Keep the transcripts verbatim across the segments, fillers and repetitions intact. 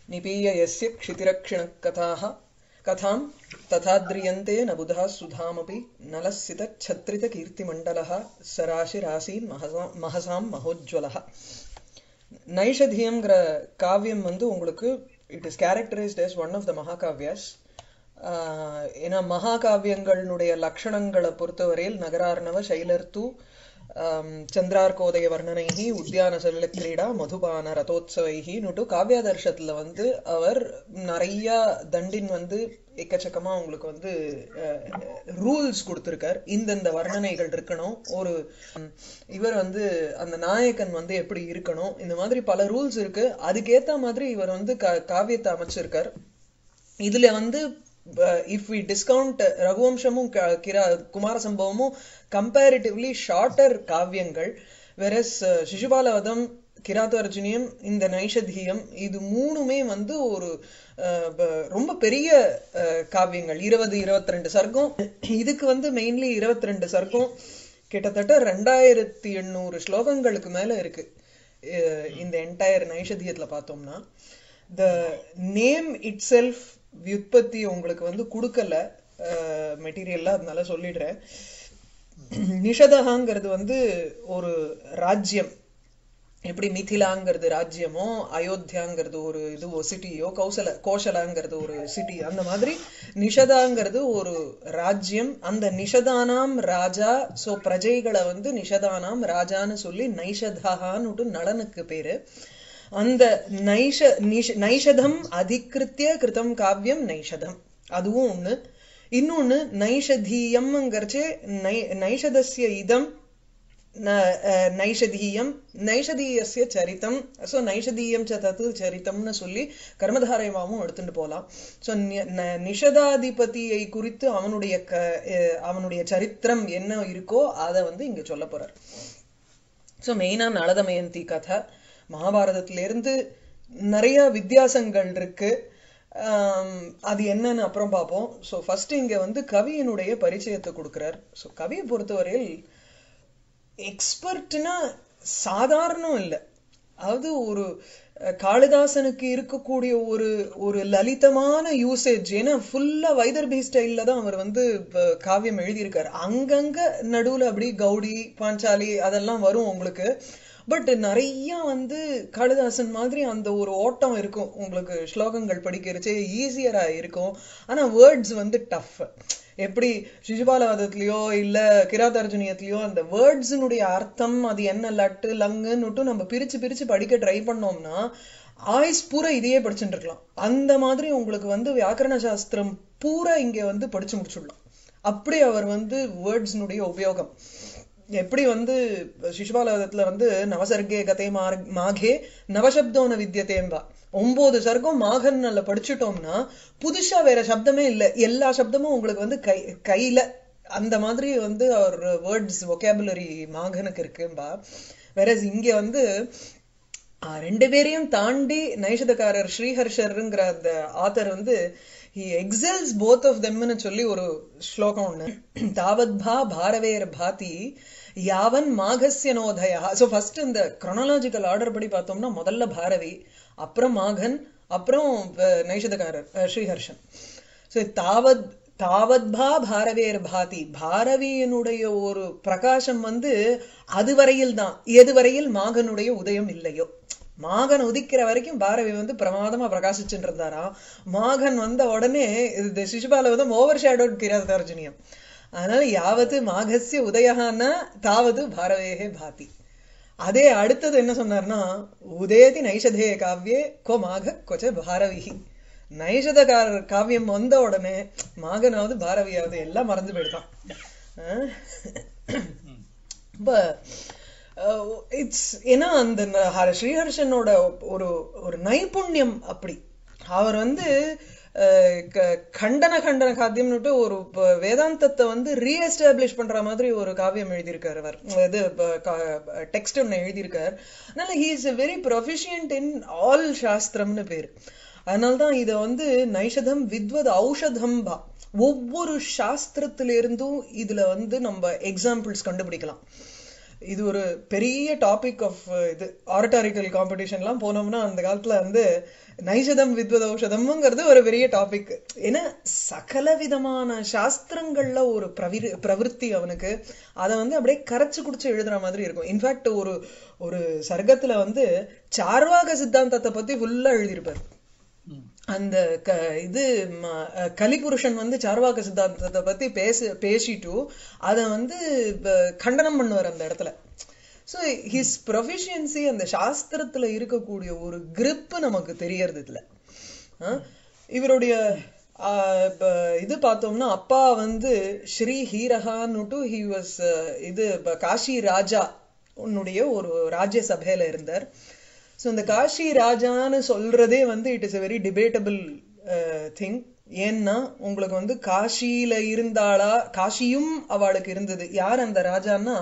निपीय यस्य क्षितिरक्षिणकथाः कथां तथाद्रियन्ते न बुधाः सुधामपि नलस्सितच्छत्रितकीर्तिमण्डलः सराशिरासीन् महसा महसां महोज्ज्वलः. நைஷதியம்ங்கிற காவியம் வந்து உங்களுக்கு it is characterized as one of the mahakavyas. ஏன்னா மகாகாவியங்களுடைய லட்சணங்களை பொறுத்தவரையில் நகரார்ணவ சைலர்த்து சந்திரார்கோதய வர்ணனைஹி உத்தியான சலில கிரீடா மதுபான ரதோத்சவைஹி நுட்டு காவியாதர்ஷத்துல வந்து அவர் நிறைய தண்டின் வந்து எக்கச்சக்கமா உங்களுக்கு வந்து ரூல்ஸ் கொடுத்திருக்கார். இந்தந்த வர்ணனைகள் இருக்கணும், ஒரு இவர் வந்து அந்த நாயகன் வந்து எப்படி இருக்கணும், இந்த மாதிரி பல ரூல்ஸ் இருக்கு. அதுக்கேத்த மாதிரி இவர் வந்து காவியத்தை அமைச்சிருக்கார். இதுல வந்து இஃப் வி டிஸ்கவுண்ட் ரகுவம்சமும் குமார சம்பவமும் கம்பேரிட்டிவ்லி ஷார்ட்டர் காவியங்கள், வெரஸ் சிசுபாலவதம், கிராதார்ஜுனியம், இந்த நைஷதியம் இது மூணுமே வந்து ஒரு ரொம்ப பெரிய காவியங்கள். இருபது இருபத்தி ரெண்டு சர்க்கம். இதுக்கு வந்து மெயின்லி இருபத்தி ரெண்டு சர்க்கம், கிட்டத்தட்ட ரெண்டாயிரத்தி எண்ணூறு ஸ்லோகங்களுக்கு மேல இருக்கு இந்த என்டையர் நைஷதியத்துல பார்த்தோம்னா. த நேம் இட் செல்ஃப் வியுற்பத்தி உங்களுக்கு வந்து கொடுக்கல மெட்டீரியல்ல, அதனால சொல்லிடுறேன். நிஷதகாங்கிறது வந்து ஒரு ராஜ்யம், எப்படி மிதிலாங்கிறது ராஜ்யமோ, அயோத்தியாங்கிறது ஒரு இது சிட்டியோ, கௌசல கோஷலாங்கிறது ஒரு சிட்டி, அந்த மாதிரி நிஷதாங்கிறது ஒரு ராஜ்யம். அந்த நிஷதானாம் ராஜா, சோ பிரஜைகளை வந்து நிஷதானாம் ராஜான்னு சொல்லி நைஷதான்னு நளனுக்கு பேரு. அந்த நைஷ நைஷதம் அதிகிருத்திய கிருதம் காவியம் நைஷதம், அதுவும் ஒண்ணு. இன்னொன்னு நைஷதீயம்ங்கிறச்சே நை நைஷதஸ்ய இதம் நைஷதீயம் நைஷதீயஸ்ய சரித்தம். சோ நைஷதீயம் சதத்து சரித்தம்னு சொல்லி கர்மதாரயமாவும் எடுத்துட்டு போலாம். சோ நிஷதாதிபதியை குறித்து அவனுடைய அவனுடைய சரித்திரம் என்ன இருக்கோ அதை வந்து இங்க சொல்ல போறார். சோ மெயினா நளதமயந்தி கதை மகாபாரதத்திலிருந்து நிறைய வித்தியாசங்கள் இருக்கு. அது என்னன்னு அப்புறம் பார்ப்போம். ஸோ ஃபர்ஸ்ட் இங்க வந்து கவியினுடைய பரிச்சயத்தை கொடுக்கிறார். ஸோ கவியை பொறுத்தவரையில் எக்ஸ்பர்ட்னா சாதாரணம் இல்லை. அதாவது ஒரு காளிதாசனுக்கு இருக்கக்கூடிய ஒரு ஒரு லலிதமான யூசேஜ். ஏன்னா ஃபுல்லா வைதர்பி ஸ்டைல்ல தான் அவர் வந்து காவியம் எழுதியிருக்காரு. அங்கங்க நடுவுல அப்படி கௌடி பாஞ்சாலி அதெல்லாம் வரும் உங்களுக்கு. பட் நிறைய வந்து காளிதாசன் மாதிரி அந்த ஒரு ஓட்டம் இருக்கும் உங்களுக்கு. ஸ்லோகங்கள் படிக்கிறச்சே ஈஸியரா இருக்கும். ஆனா வேர்ட்ஸ் வந்து டஃப். எப்படி சிசுபாலவதத்திலயோ இல்ல கிராதார்ஜுனியத்திலயோ அந்த வேர்ட்ஸினுடைய அர்த்தம் அது என்ன லட்டு லங்குன்னுட்டு நம்ம பிரிச்சு பிரிச்சு படிக்க ட்ரை பண்ணோம்னா ஆயுஸ் பூரா இதையே படிச்சுட்டு இருக்கலாம். அந்த மாதிரி உங்களுக்கு வந்து வியாக்கரண சாஸ்திரம் பூரா இங்க வந்து படிச்சு முடிச்சுடலாம். அப்படி அவர் வந்து வேர்ட்ஸ்னுடைய உபயோகம் எப்படி வந்து சிசுபாலவதத்துல வந்து நவசர்கே கதை மாகே நவசப்தோன வித்தியதேம்பா, ஒன்பது சர்க்கம் மாகன்ல படிச்சுட்டோம்னா புதுசா வேற சப்தமே இல்லை, எல்லா சப்தமும் உங்களுக்கு வந்து கை கையில அந்த மாதிரி வந்து அவர் வேர்ட்ஸ் வொக்காபுலரி மாகனுக்கு இருக்கும்பா. வேற இங்க வந்து ரெண்டு பேரையும் தாண்டி நைஷதக்காரர் ஸ்ரீஹர்ஷருங்கிற அந்த ஆத்தர் வந்து he excels both of them ன்னு சொல்லி ஒரு ஸ்லோகம் ஒண்ணு. தாவத்பா பாரவேர் பாதி யாவன் மாகஸ்ய நோதயா. சோ ஃபர்ஸ்ட் இந்த குரோனாலஜிக்கல் ஆர்டர் படி பார்த்தோம்னா முதல்ல பாரவி, அப்புறம் மாகன், அப்புறம் நைஷதக்காரர் ஸ்ரீஹர்ஷன். சோ தாவத் தாவத்பா பாரவேர் பாதி, பாரவியனுடைய ஒரு பிரகாசம் வந்து அதுவரையில் தான், எதுவரையில் மாகனுடைய உதயம் இல்லையோ. மாகன் உதிக்கிற வரைக்கும் பாரவி வந்து பிரமாதமா பிரகாசிச்சுட்டு இருந்தாராம். மாகன் வந்த உடனே சிசுபாலவதம் ஓவர் ஷேடோட் கிராதார்ஜுனியம். அதனால யாவது மாகஸ்ய உதயகான தாவது பாரவேகே பாதி. அதே அடுத்தது என்ன சொன்னார்னா உதயதி நைஷதே காவியே கோ மாக கொச்ச பாரவிஹி. நைஷத காவியம் வந்த உடனே மாகனாவது பாரவியாவது எல்லாம் மறந்து போயிடுதான். இட்ஸ் ஏன்னா அந்த ஸ்ரீஹர்ஷனோட ஒரு ஒரு நைபுண்ணியம் அப்படி. அவர் வந்து கண்டன கண்டன காவியம்னுட்டு ஒரு வேதாந்தத்தை வந்து ரீஎஸ்டாப்ளிஷ் பண்ற மாதிரி ஒரு காவியம் எழுதியிருக்காரு. அவர் இது டெக்ஸ்ட் ஒன்னு எழுதியிருக்காரு. அதனால he is very proficient in all சாஸ்திரம்னு பேரு. அதனால்தான் இதை வந்து நைஷதம் வித்வத் ஔஷதம் பா. ஒவ்வொரு சாஸ்திரத்திலிருந்தும் இதுல வந்து நம்ம எக்ஸாம்பிள்ஸ் கண்டுபிடிக்கலாம். இது ஒரு பெரிய டாபிக் ஆஃப் இது ஆரட்டாரிக்கல் காம்படிஷன்லாம் போனோம்னா அந்த காலத்துல வந்து நைஷதம் வித்வதௌஷதம்ங்கிறது ஒரு பெரிய டாபிக். ஏன்னா சகல விதமான சாஸ்திரங்கள்ல ஒரு பிரவிரு பிரவருத்தி அவனுக்கு, அதை வந்து அப்படியே கரைச்சு குடிச்சு எழுதுற மாதிரி இருக்கும். இன்ஃபேக்ட் ஒரு ஒரு சர்க்கத்துல வந்து சார்வாக சித்தாந்தத்தை பத்தி ஃபுல்லா எழுதியிருப்பார். அந்த க இது கலிபுருஷன் வந்து சார்வாக சித்தாந்தத்தை பத்தி பேச பேசிட்டு அதை வந்து கண்டனம் பண்ணுவார் அந்த இடத்துல. ஸோ ஹிஸ் ப்ரொஃபிஷியன்சி அந்த சாஸ்திரத்துல இருக்கக்கூடிய ஒரு கிரிப் நமக்கு தெரியறது இதுல. இவருடைய இது பார்த்தோம்னா அப்பா வந்து ஸ்ரீ ஹீரஹான்னுட்டு ஹி வாஸ் இது காஷி ராஜா உன்னுடைய ஒரு ராஜ்ய சபையில இருந்தார். ஸோ இந்த காஷி ராஜான்னு சொல்றதே வந்து it is a very debatable thing. ஏன்னா உங்களுக்கு வந்து காஷியில இருந்தாளா, காஷியும் அவளுக்கு இருந்தது. யார் அந்த ராஜான்னா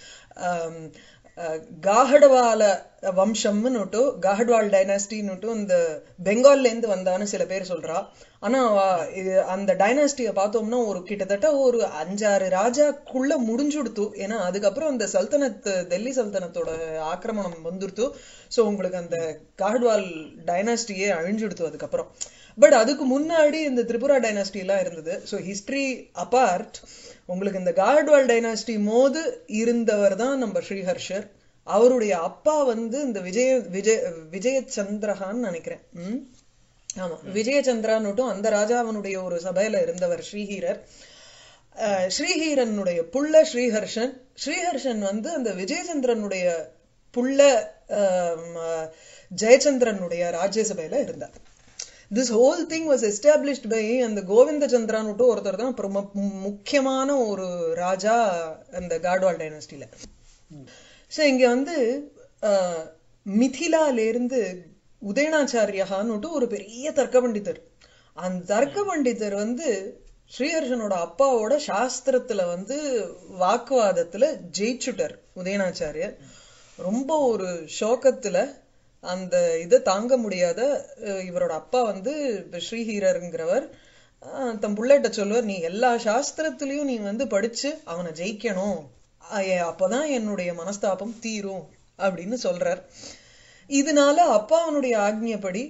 காஹடவால வம்சம்னுட்டு, காஹட்வால் டைனாஸ்டின்னுட்டு இந்த பெங்கால்ல இருந்து வந்தான்னு சில பேர் சொல்றா. ஆனா அந்த டைனாஸ்டியை பார்த்தோம்னா ஒரு கிட்டத்தட்ட ஒரு அஞ்சாறு ராஜாக்குள்ள முடிஞ்சுடுத்து. ஏன்னா அதுக்கப்புறம் அந்த சல்தனத் டெல்லி சல்தனத்தோட ஆக்கிரமணம் வந்துடுத்து. ஸோ உங்களுக்கு அந்த காஹட்வால் டைனாஸ்டியே அழிஞ்சுடுத்து அதுக்கப்புறம். பட் அதுக்கு முன்னாடி இந்த திரிபுரா டைனாஸ்டி எல்லாம் இருந்தது. ஸோ ஹிஸ்டரி அபார்ட் உங்களுக்கு இந்த காஹட்வால் டைனாஸ்டி மோது இருந்தவர் தான் நம்ம ஸ்ரீஹர்ஷர். அவருடைய அப்பா வந்து இந்த விஜய விஜய விஜயச்சந்திரஹான்னு நினைக்கிறேன். உம் ஆமா, விஜயச்சந்திரான்னுட்டும் அந்த ராஜாவனுடைய ஒரு சபையில இருந்தவர் ஸ்ரீஹீரர். அஹ் ஸ்ரீஹீரனுடைய புள்ள ஸ்ரீஹர்ஷன். ஸ்ரீஹர்ஷன் வந்து அந்த விஜயச்சந்திரனுடைய புள்ள ஜெயச்சந்திரனுடைய ராஜ்யசபையில இருந்தார். This whole thing was established by அந்த கோவிந்த சந்திரான்னுட்டு ஒருத்தர் தான் முக்கியமான ஒரு ராஜா அந்த காட்வால் டைனாஸ்டில. ஸோ இங்க வந்து மிதிலால இருந்து உதயணாச்சாரியான்னுட்டு ஒரு பெரிய தர்க்க பண்டிதர். அந்த தர்க்க பண்டிதர் வந்து ஸ்ரீஹர்ஷனோட அப்பாவோட சாஸ்திரத்துல வந்து வாக்குவாதத்துல ஜெயிச்சுட்டார் உதயணாச்சாரியர். ரொம்ப ஒரு சோகத்துல அந்த இதை தாங்க முடியாத இவரோட அப்பா வந்து ஸ்ரீஹீரருங்கிறவர் தன் புள்ளட்ட சொல்லுவார், நீ எல்லா சாஸ்திரத்திலையும் நீ வந்து படிச்சு அவனை ஜெயிக்கணும், அப்பதான் என்னுடைய மனஸ்தாபம் தீரும் அப்படின்னு சொல்றார். இதனால அப்பாவனுடைய ஆக்ஞைப்படி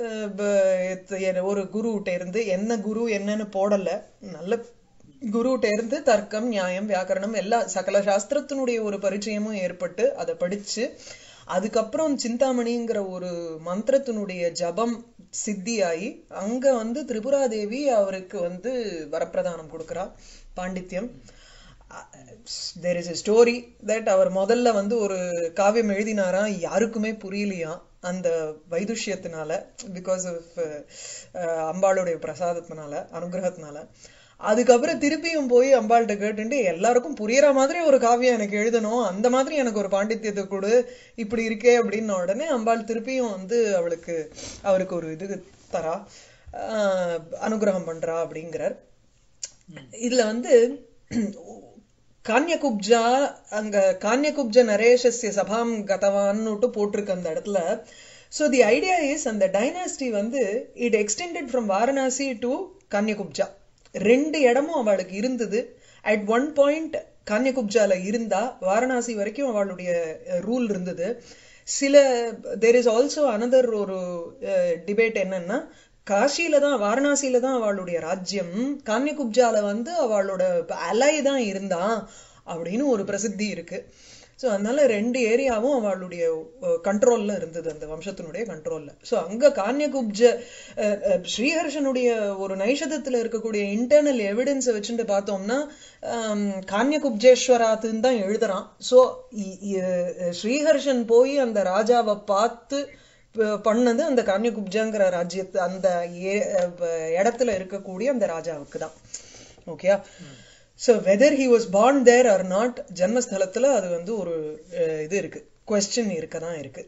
ஒரு குருகிட்ட இருந்து, என்ன குரு என்னன்னு போடல, நல்ல குருகிட்ட இருந்து தர்க்கம் நியாயம் வியாக்கரணம் எல்லா சகல சாஸ்திரத்தினுடைய ஒரு பரிச்சயமும் ஏற்பட்டு அதை படிச்சு அதுக்கப்புறம் சிந்தாமணிங்கிற ஒரு மந்திரத்தினுடைய ஜபம் சித்தியாயி அங்க வந்து திரிபுராதேவி அவருக்கு வந்து வரப்பிரதானம் கொடுக்கறா, பாண்டித்யம். there is a story that அவர் முதல்ல வந்து ஒரு காவியம் எழுதினாரா, யாருக்குமே புரியலையா அந்த வைதுஷ்யத்தினால, பிகாஸ் ஆஃப் அம்பாளுடைய பிரசாதத்தினால அனுகிரகத்தினால. அதுக்கப்புறம் திருப்பியும் போய் அம்பாள்கிட்ட கேட்டுட்டு எல்லாருக்கும் புரியற மாதிரி ஒரு காவியம் எனக்கு எழுதணும், அந்த மாதிரி எனக்கு ஒரு பாண்டித்யத்தை கொடு, இப்படி இருக்கே அப்படின்ன உடனே அம்பாள் திருப்பியும் வந்து அவளுக்கு அவருக்கு ஒரு இது தரா, அனுகிரகம் பண்றா அப்படிங்கிறார். இதுல வந்து கான்யகுப்ஜா அங்க கான்யகுப்ஜ நரேஷஸ்ய சபாம் கதவான்னுட்டு போட்டிருக்கு அந்த இடத்துல. ஸோ தி ஐடியா இஸ் அந்த டைனாஸ்டி வந்து it extended from Varanasi to Kanyakubja. ரெண்டு இடமும் அவளுக்கு இருந்தது. அட் ஒன் பாயிண்ட் கான்யகுப்ஜால இருந்தா வாரணாசி வரைக்கும் அவளுடைய ரூல் இருந்தது. சில தேர் இஸ் ஆல்சோ அனதர் ஒரு டிபேட் என்னன்னா, காஷியில தான் வாரணாசியில தான் அவளுடைய ராஜ்யம், கான்யகுப்ஜால வந்து அவளோட அலை தான் இருந்தான் அப்படின்னு ஒரு பிரசித்தி இருக்கு. ஸோ அதனால ரெண்டு ஏரியாவும் அவளுடைய கண்ட்ரோல்ல இருந்தது, அந்த வம்சத்தினுடைய கண்ட்ரோல்ல. ஸோ அங்க கான்யகுப்ஜ ஸ்ரீஹர்ஷனுடைய ஒரு நைஷதத்துல இருக்கக்கூடிய இன்டர்னல் எவிடன்ஸை வச்சுட்டு பார்த்தோம்னா கான்யகுப்ஜேஸ்வராத்துன்னு தான் எழுதுறான். ஸோ ஸ்ரீஹர்ஷன் போய் அந்த ராஜாவை பார்த்து பண்ணது அந்த கான்யகுப்ஜங்கிற ராஜ்யத்து அந்த இடத்துல இருக்கக்கூடிய அந்த ராஜாவுக்கு தான். Okay, so whether he was born there or not, ஜன்மஸ்தலத்துல அது வந்து ஒரு இது இருக்கு, கொஸ்டின் இருக்கதான் இருக்கு.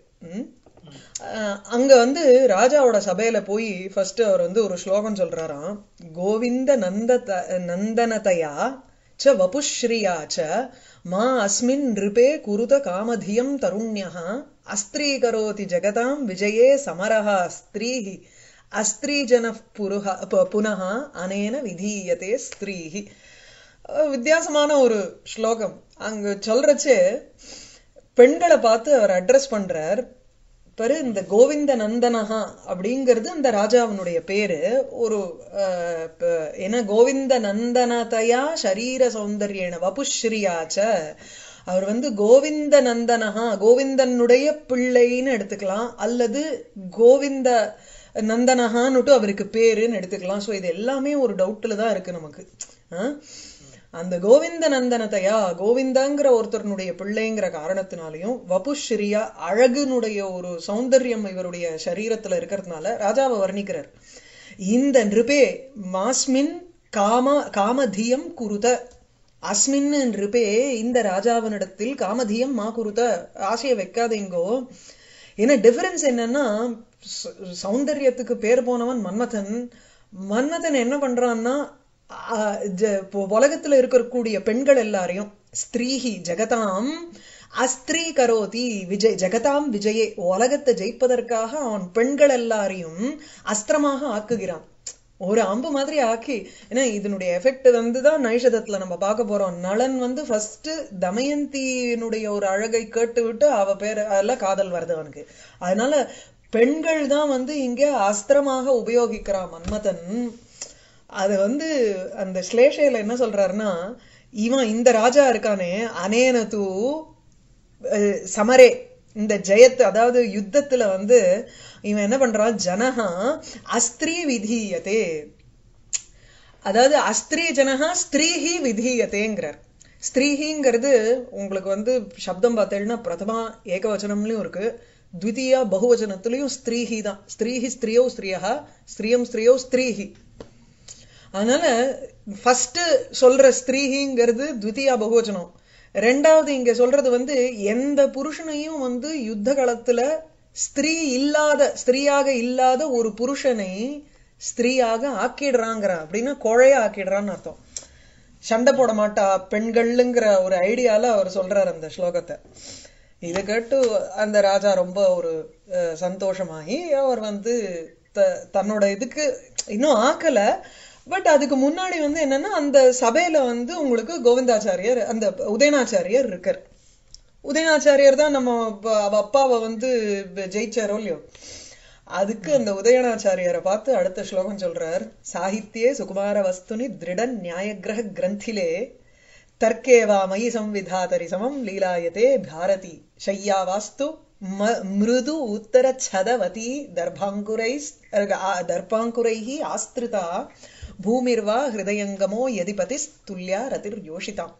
அங்க வந்து ராஜாவோட சபையில போய் ஃபர்ஸ்ட் அவர் வந்து ஒரு ஸ்லோகம் சொல்றாராம். கோவிந்த நந்த நந்தனதயா ச வபுஸ்ரீயா ச மா அஸ்மின் நிருபே குருத காமதியம் தருண்யः அஸ்திரீகரோதி ஜெகதாம் விஜயே சமரஹா ஸ்திரீஹி அஸ்திரீஜன புருஹ புனஹ அனேன விதீயதே ஸ்திரீஹி. வித்தியாசமான ஒரு ஸ்லோகம். அங்க சொல்றச்சே பெண்களை பார்த்து அவர் அட்ரஸ் பண்றார். பரு இந்த கோவிந்த நந்தனஹா அப்படிங்கிறது அந்த ராஜாவினுடைய பேரு. ஒரு அஹ், ப- என்ன கோவிந்த நந்தனதையா சரீர சௌந்தர்யேன வபுஸ்ரீயாச்ச. அவர் வந்து கோவிந்த நந்தனஹா கோவிந்தனுடைய பிள்ளைன்னு எடுத்துக்கலாம், அல்லது கோவிந்த நந்தனஹான்னுட்டு அவருக்கு பேருன்னு எடுத்துக்கலாம். ஸோ இது எல்லாமே ஒரு டவுட்ல தான் இருக்கு நமக்கு. ஆஹ் அந்த கோவிந்த நந்தனதையா கோவிந்தாங்கிற ஒருத்தருடைய பிள்ளைங்கிற காரணத்தினாலையும் வபுஸ்ரீயா அழகுனுடைய ஒரு சௌந்தர்யம் இவருடைய சரீரத்துல இருக்கிறதுனால ராஜாவை வர்ணிக்கிறார். இந்த நிருபே மாஸ்மின் காம காமதியம் குருத. அஸ்மின் நிருபே இந்த ராஜாவினிடத்தில் காமதியம் மா குருத, ஆசையை வைக்காதீங்கோ. ஏன்னா டிஃபரன்ஸ் என்னன்னா, ச- சௌந்தர்யத்துக்கு பேர் போனவன் மன்மதன். மன்மதன் என்ன பண்றான்னா, ஆஹ் ஜ- இப்போ உலகத்துல இருக்கக்கூடிய பெண்கள் எல்லாரையும் ஸ்திரீஹி ஜெகதாம் அஸ்திரீ கரோதி விஜய் ஜெகதாம் விஜயே, உலகத்தை ஜெயிப்பதற்காக அவன் பெண்கள் எல்லாரையும் அஸ்திரமாக ஆக்குகிறான். ஒரு அம்பு மாதிரி ஆக்கி. ஏன்னா இதனுடைய எஃபெக்ட் வந்துதான் நைஷதத்துல நம்ம பார்க்க போறோம். நளன் வந்து ஃபர்ஸ்ட் தமயந்தியினுடைய ஒரு அழகை கேட்டு விட்டு அவ பேர் அதெல்லாம் காதல் வருது அவனுக்கு. அதனால பெண்கள் தான் வந்து இங்க அஸ்திரமாக உபயோகிக்கிறான் மன்மதன். அது வந்து அந்த ஸ்லேஷையில என்ன சொல்றாருன்னா, இவன் இந்த ராஜா இருக்கானே அனேன தூ அஹ், சமரே, இந்த ஜெயத்து அதாவது யுத்தத்துல வந்து இவன் என்ன பண்றான், ஜனஹா அஸ்திரீ விதீயதே, அதாவது அஸ்திரீ ஜனஹா ஸ்திரீஹி விதீயதேங்கிறார். ஸ்திரீஹிங்கிறது உங்களுக்கு வந்து சப்தம் பார்த்தேன்னா பிரதமா ஏகவச்சனம்லயும் இருக்கு, த்விதீயா பகுவச்சனத்திலையும் ஸ்திரீஹி தான். ஸ்திரீஹி ஸ்திரியோ ஸ்திரியா, ஸ்திரியம் ஸ்திரியோ ஸ்திரீஹி. அதனால ஃபர்ஸ்ட் சொல்ற ஸ்திரீங்கிறது த்விதீயா பகுவச்சனம். ரெண்டாவது இங்க சொல்றது வந்து எந்த புருஷனையும் வந்து யுத்த களத்துல ஸ்திரீ இல்லாத ஸ்திரீயாக இல்லாத ஒரு புருஷனை ஸ்திரீயாக ஆக்கிடுறாங்கிற அப்படின்னா கோழையா ஆக்கிடுறான்னு அர்த்தம். சண்டை போட மாட்டா பெண்கள்ங்கிற ஒரு ஐடியால அவர் சொல்றாரு அந்த ஸ்லோகத்தை. இதை கேட்டு அந்த ராஜா ரொம்ப ஒரு அஹ், சந்தோஷமாகி அவர் வந்து த- தன்னோட இதுக்கு இன்னும் ஆக்கல. பட் அதுக்கு முன்னாடி வந்து என்னன்னா, அந்த சபையில வந்து உங்களுக்கு கோவிந்தாச்சாரியர் அந்த உதயநாச்சாரியர் இருக்கார். உதயநாச்சாரியர் தான் நம்ம ப- அவ அப்பாவை வந்து ஜெயிச்சாரோ இல்லையோ. அதுக்கு அந்த உதயநாச்சாரியரை பார்த்து அடுத்த ஸ்லோகம் சொல்றார். சாகித்யே சுகுமார வஸ்துனி திருட நியாயகிரக கிரந்திலே தர்க்கேவா மயி சம்விதாதரி சமம் லீலாயதே பாரதி ஷய்யா வாஸ்து ம- மிருது உத்தர சதவதி தர்பாங்குரை தர்பாங்குரைஹி ஆஸ்திருதா பூமிர்வா ஹிருதயங்கமோ யதிபதி துல்யா ரதிர் யோஷிதாம்.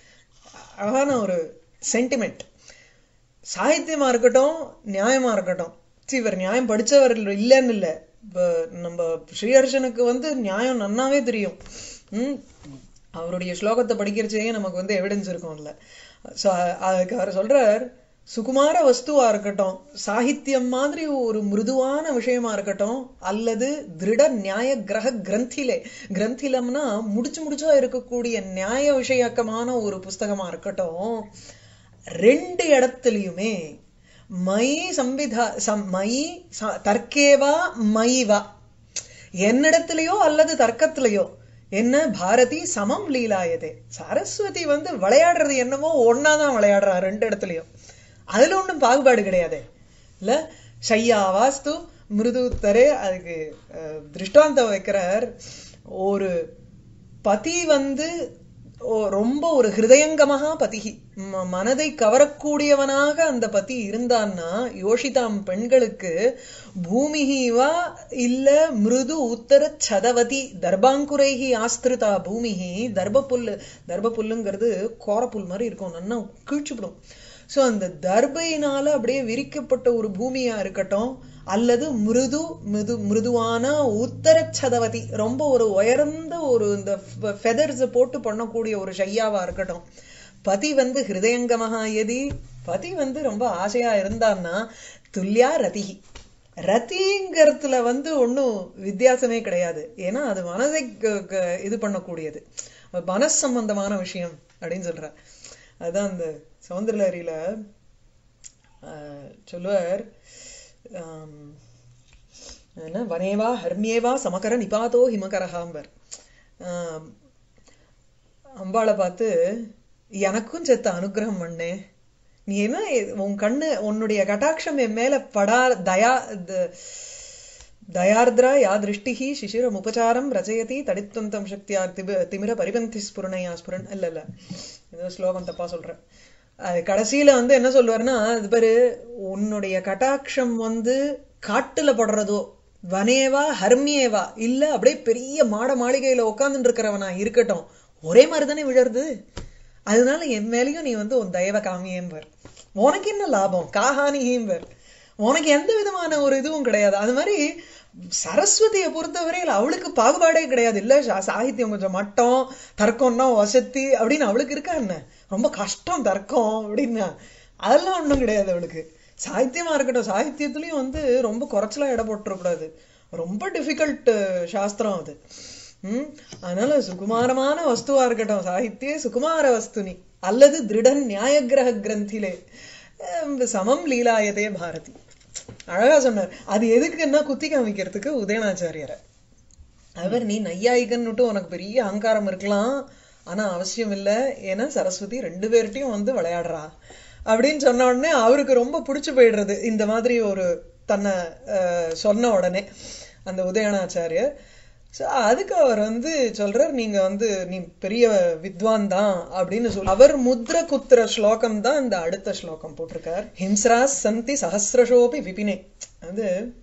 அழகான ஒரு சென்டிமெண்ட். சாகித்யமா இருக்கட்டும் நியாயமா இருக்கட்டும். சி, இவர் நியாயம் படிச்சவர் இல்லைன்னு இல்லை. இப்ப நம்ம ஸ்ரீஹர்ஷனுக்கு வந்து நியாயம் நன்னாவே தெரியும். உம் அவருடைய ஸ்லோகத்தை படிக்கிறச்சே நமக்கு வந்து எவிடன்ஸ் இருக்கும்ல. ஸோ அதுக்கு அவர் சொல்றார், சுகுமார வஸ்துவா இருக்கட்டும், சாகித்யம் மாதிரி ஒரு மிருதுவான விஷயமா இருக்கட்டும், அல்லது திருட நியாய கிரக கிரந்திலே, கிரந்திலம்னா முடிச்சு முடிச்சா இருக்கக்கூடிய நியாய விஷயக்கமான ஒரு புஸ்தகமா இருக்கட்டும், ரெண்டு இடத்துலயுமே மயி சம்பிதா சம் மயி ச- தர்க்கேவா மயிவா, என்னிடத்திலேயோ அல்லது தர்க்கத்திலேயோ என்ன பாரதி சமம் லீலாயதே. சரஸ்வதி வந்து விளையாடுறது என்னமோ ஒன்னாதான் விளையாடுறா ரெண்டு இடத்துலயும். அதுல ஒண்ணும் பாகுபாடு கிடையாது இல்ல. ஷையா வாஸ்து மிருதுத்தரே அதுக்கு அஹ், திருஷ்டாந்தம் வைக்கிறார். ஒரு பதி வந்து ஓ- ரொம்ப ஒரு ஹிருதயங்கமாக பதிகி ம- மனதை கவரக்கூடியவனாக அந்த பதி இருந்தான்னா, யோஷிதாம் பெண்களுக்கு பூமிஹிவா இல்ல மிருது உத்தர சதவதி தர்பாங்குரைஹி ஆஸ்திருதா பூமிஹி, தர்பப்புல்லு தர்பப்புல்லுங்கிறது கோரப்புல் மாதிரி இருக்கும், நல்லா கீழ்ச்சிப்படும். சோ அந்த தர்பையினால அப்படியே விரிக்கப்பட்ட ஒரு பூமியா இருக்கட்டும், அல்லது மிருது மிருது மிருதுவான உத்தர சதவதி ரொம்ப ஒரு உயர்ந்த ஒரு இந்த ஃபெதர்ஸ் போட்டு பண்ணக்கூடிய ஒரு ஷையாவா இருக்கட்டும். பதி வந்து ஹிருதயங்கமஹா எதி, பதி வந்து ரொம்ப ஆசையா இருந்தான்னா துல்யா ரதிஹி. ரதிங்கிறதுல வந்து ஒன்றும் வித்தியாசமே கிடையாது. ஏன்னா அது மனதை க- க- இது பண்ணக்கூடியது, மனஸ் சம்பந்தமான விஷயம் அப்படின்னு சொல்ற. அதுதான் அந்த சௌந்தரலஹரியில ஆஹ், சொல்லுவார். ஆம், என்ன வனேவா ஹர்மியேவா சமகர நிபாதோ ஹிமகரஹாம்பர். ஆம், அம்பாளை பார்த்து எனக்கும் செத்த அனுகிரகம் பண்ணே, நீ என்ன உன் கண்ணு உன்னுடைய கட்டாட்சம் என் மேல படா தயா தயார்திரா யா திருஷ்டிஹி சிசிரம் உபச்சாரம் ரச்சயதி தடித்வந்தம் சக்தியா திமிர பரிபந்தி ஸ்புரணையா ஸ்புரன் இல்ல இல்ல ஏதோ ஸ்லோகம் தப்பா சொல்றேன். அது கடைசியில வந்து என்ன சொல்லுவாருன்னா, அது பேரு உன்னுடைய கட்டாட்சம் வந்து காட்டுல படுறதோ வனேவா ஹர்மியேவா இல்ல அப்படியே பெரிய மாட மாளிகையில உட்கார்ந்துட்டு இருக்கிறவனா இருக்கட்டும், ஒரே மாதிரிதானே விழருது. அதனால என் மேலேயும் நீ வந்து உன் தயவ காமியேம்பர், உனக்கு என்ன லாபம் காஹானியேம்பர், உனக்கு எந்த விதமான ஒரு இதுவும் கிடையாது. அது மாதிரி சரஸ்வதியை பொறுத்தவரையில் அவளுக்கு பாகுபாடே கிடையாது. இல்ல சாகித்யம் கொஞ்சம் மட்டம், தர்க்கம்னா வசத்தி அப்படின்னு அவளுக்கு இருக்கா என்ன, ரொம்ப கஷ்டம் தர்க்கம் அப்படின்னா அதெல்லாம் ஒண்ணும் கிடையாது அவளுக்கு. சாகித்யமா இருக்கட்டும், சாகித்யத்திலயும் வந்து ரொம்ப குறைச்சலா இட போட்டுறக்கூடாது, ரொம்ப டிஃபிகல்ட் சாஸ்திரம் அது. உம் அதனால சுகுமாரமான வஸ்துவா இருக்கட்டும், சாகித்யே சுகுமார வஸ்துனி அல்லது திருடன் நியாயகிரக கிரந்திலே சமம் லீலாயதே பாரதி. அழகா சொன்னார். அது எதுக்குன்னா குத்தி காமிக்கிறதுக்கு உதயநாச்சாரியரை. அவர் நீ நையாயிகன்னுட்டு உனக்கு பெரிய அகங்காரம் இருக்கலாம், ஆனா அவசியம் இல்லை, ஏன்னா சரஸ்வதி ரெண்டு பேர்ட்டையும் வந்து விளையாடுறா அப்படின்னு சொன்ன உடனே அவருக்கு ரொம்ப பிடிச்சு போயிடுறது இந்த மாதிரி ஒரு தன்னை சொன்ன உடனே அந்த உதயநாச்சாரியர். ஸோ அதுக்கு அவர் வந்து சொல்றார், நீங்க வந்து நீ பெரிய வித்வான் தான் அப்படின்னு சொல்லி அவர் முத்ர குத்திர ஸ்லோகம் தான் இந்த அடுத்த ஸ்லோகம் போட்டிருக்கார். ஹிம்ஸ்ராஸ் சந்தி சஹசிரஷோபி விபினே. அது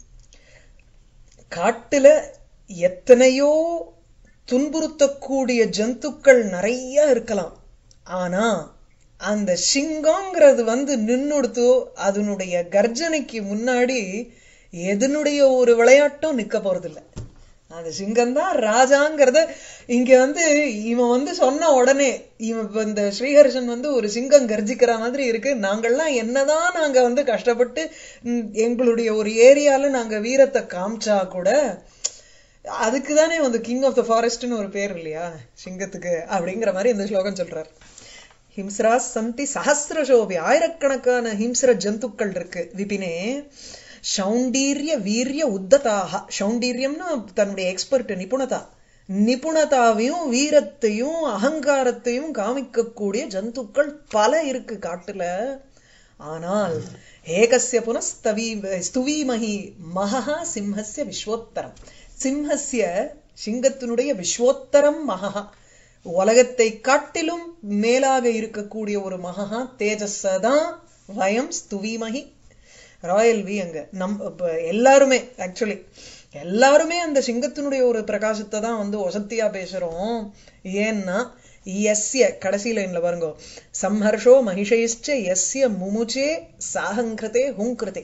காட்டுல எத்தனையோ துன்புறுத்தக்கூடிய ஜந்துக்கள் நிறைய இருக்கலாம், ஆனா அந்த சிங்கம்ங்கிறது வந்து நின்னுடுத்து அதனுடைய கர்ஜனைக்கு முன்னாடி எதனுடைய ஒரு விளையாட்டும் நிக்க போறது இல்லை. அந்த சிங்கம் தான் ராஜாங்கிறத இங்க வந்து இவன் வந்து சொன்ன உடனே இவன் இந்த ஸ்ரீஹர்ஷன் வந்து ஒரு சிங்கம் கர்ஜிக்கிற மாதிரி இருக்கு. நாங்கள்லாம் என்னதான் நாங்க வந்து கஷ்டப்பட்டு எங்களுடைய ஒரு ஏரியால நாங்க வீரத்தை காமிச்சா கூட அதுக்குதானே வந்து கிங் ஆஃப் த ஃபாரஸ்ட்னு ஒரு பேர் இல்லையா சிங்கத்துக்கு, அப்படிங்கிற மாதிரி இந்த ஸ்லோகம் சொல்றாரு. ஹிம்ஸ்ராஸ் சந்தி சஹசிரசோபி, ஆயிரக்கணக்கான ஹிம்ஸ்ர ஜந்துக்கள் இருக்கு. விபினே சௌண்டீரிய வீரிய உத்ததாக. சௌண்டீரியம்னா தன்னுடைய எக்ஸ்பர்ட் நிபுணதா, நிபுணதாவையும் வீரத்தையும் அகங்காரத்தையும் காமிக்கக்கூடிய ஜந்துக்கள் பல இருக்கு காட்டுல. ஆனால் ஏகஸ்ய புனஸ்தவி ஸ்துவீமஹி மகா சிம்ஹஸ்ய விஸ்வோத்தரம். சிம்ஹஸ்ய சிங்கத்தினுடைய விஸ்வோத்தரம் மகா, உலகத்தை காட்டிலும் மேலாக இருக்கக்கூடிய ஒரு மகா தேஜஸதான் வயம் ஸ்துவீமஹி. ராயல் வி அங்க நம் எல்லாருமே ஆக்சுவலி எல்லாருமே அந்த சிங்கத்தினுடைய ஒரு பிரகாசத்தை தான் வந்து ஒசத்தியா பேசுறோம். ஏன்னா எஸ்ய கடைசி லைன்ல பாருங்க, சம்ஹர்ஷோ மகிஷைஷ்ச எஸ்ய முமுச்சே சாஹங்கிருதே ஹுங்கிருதே.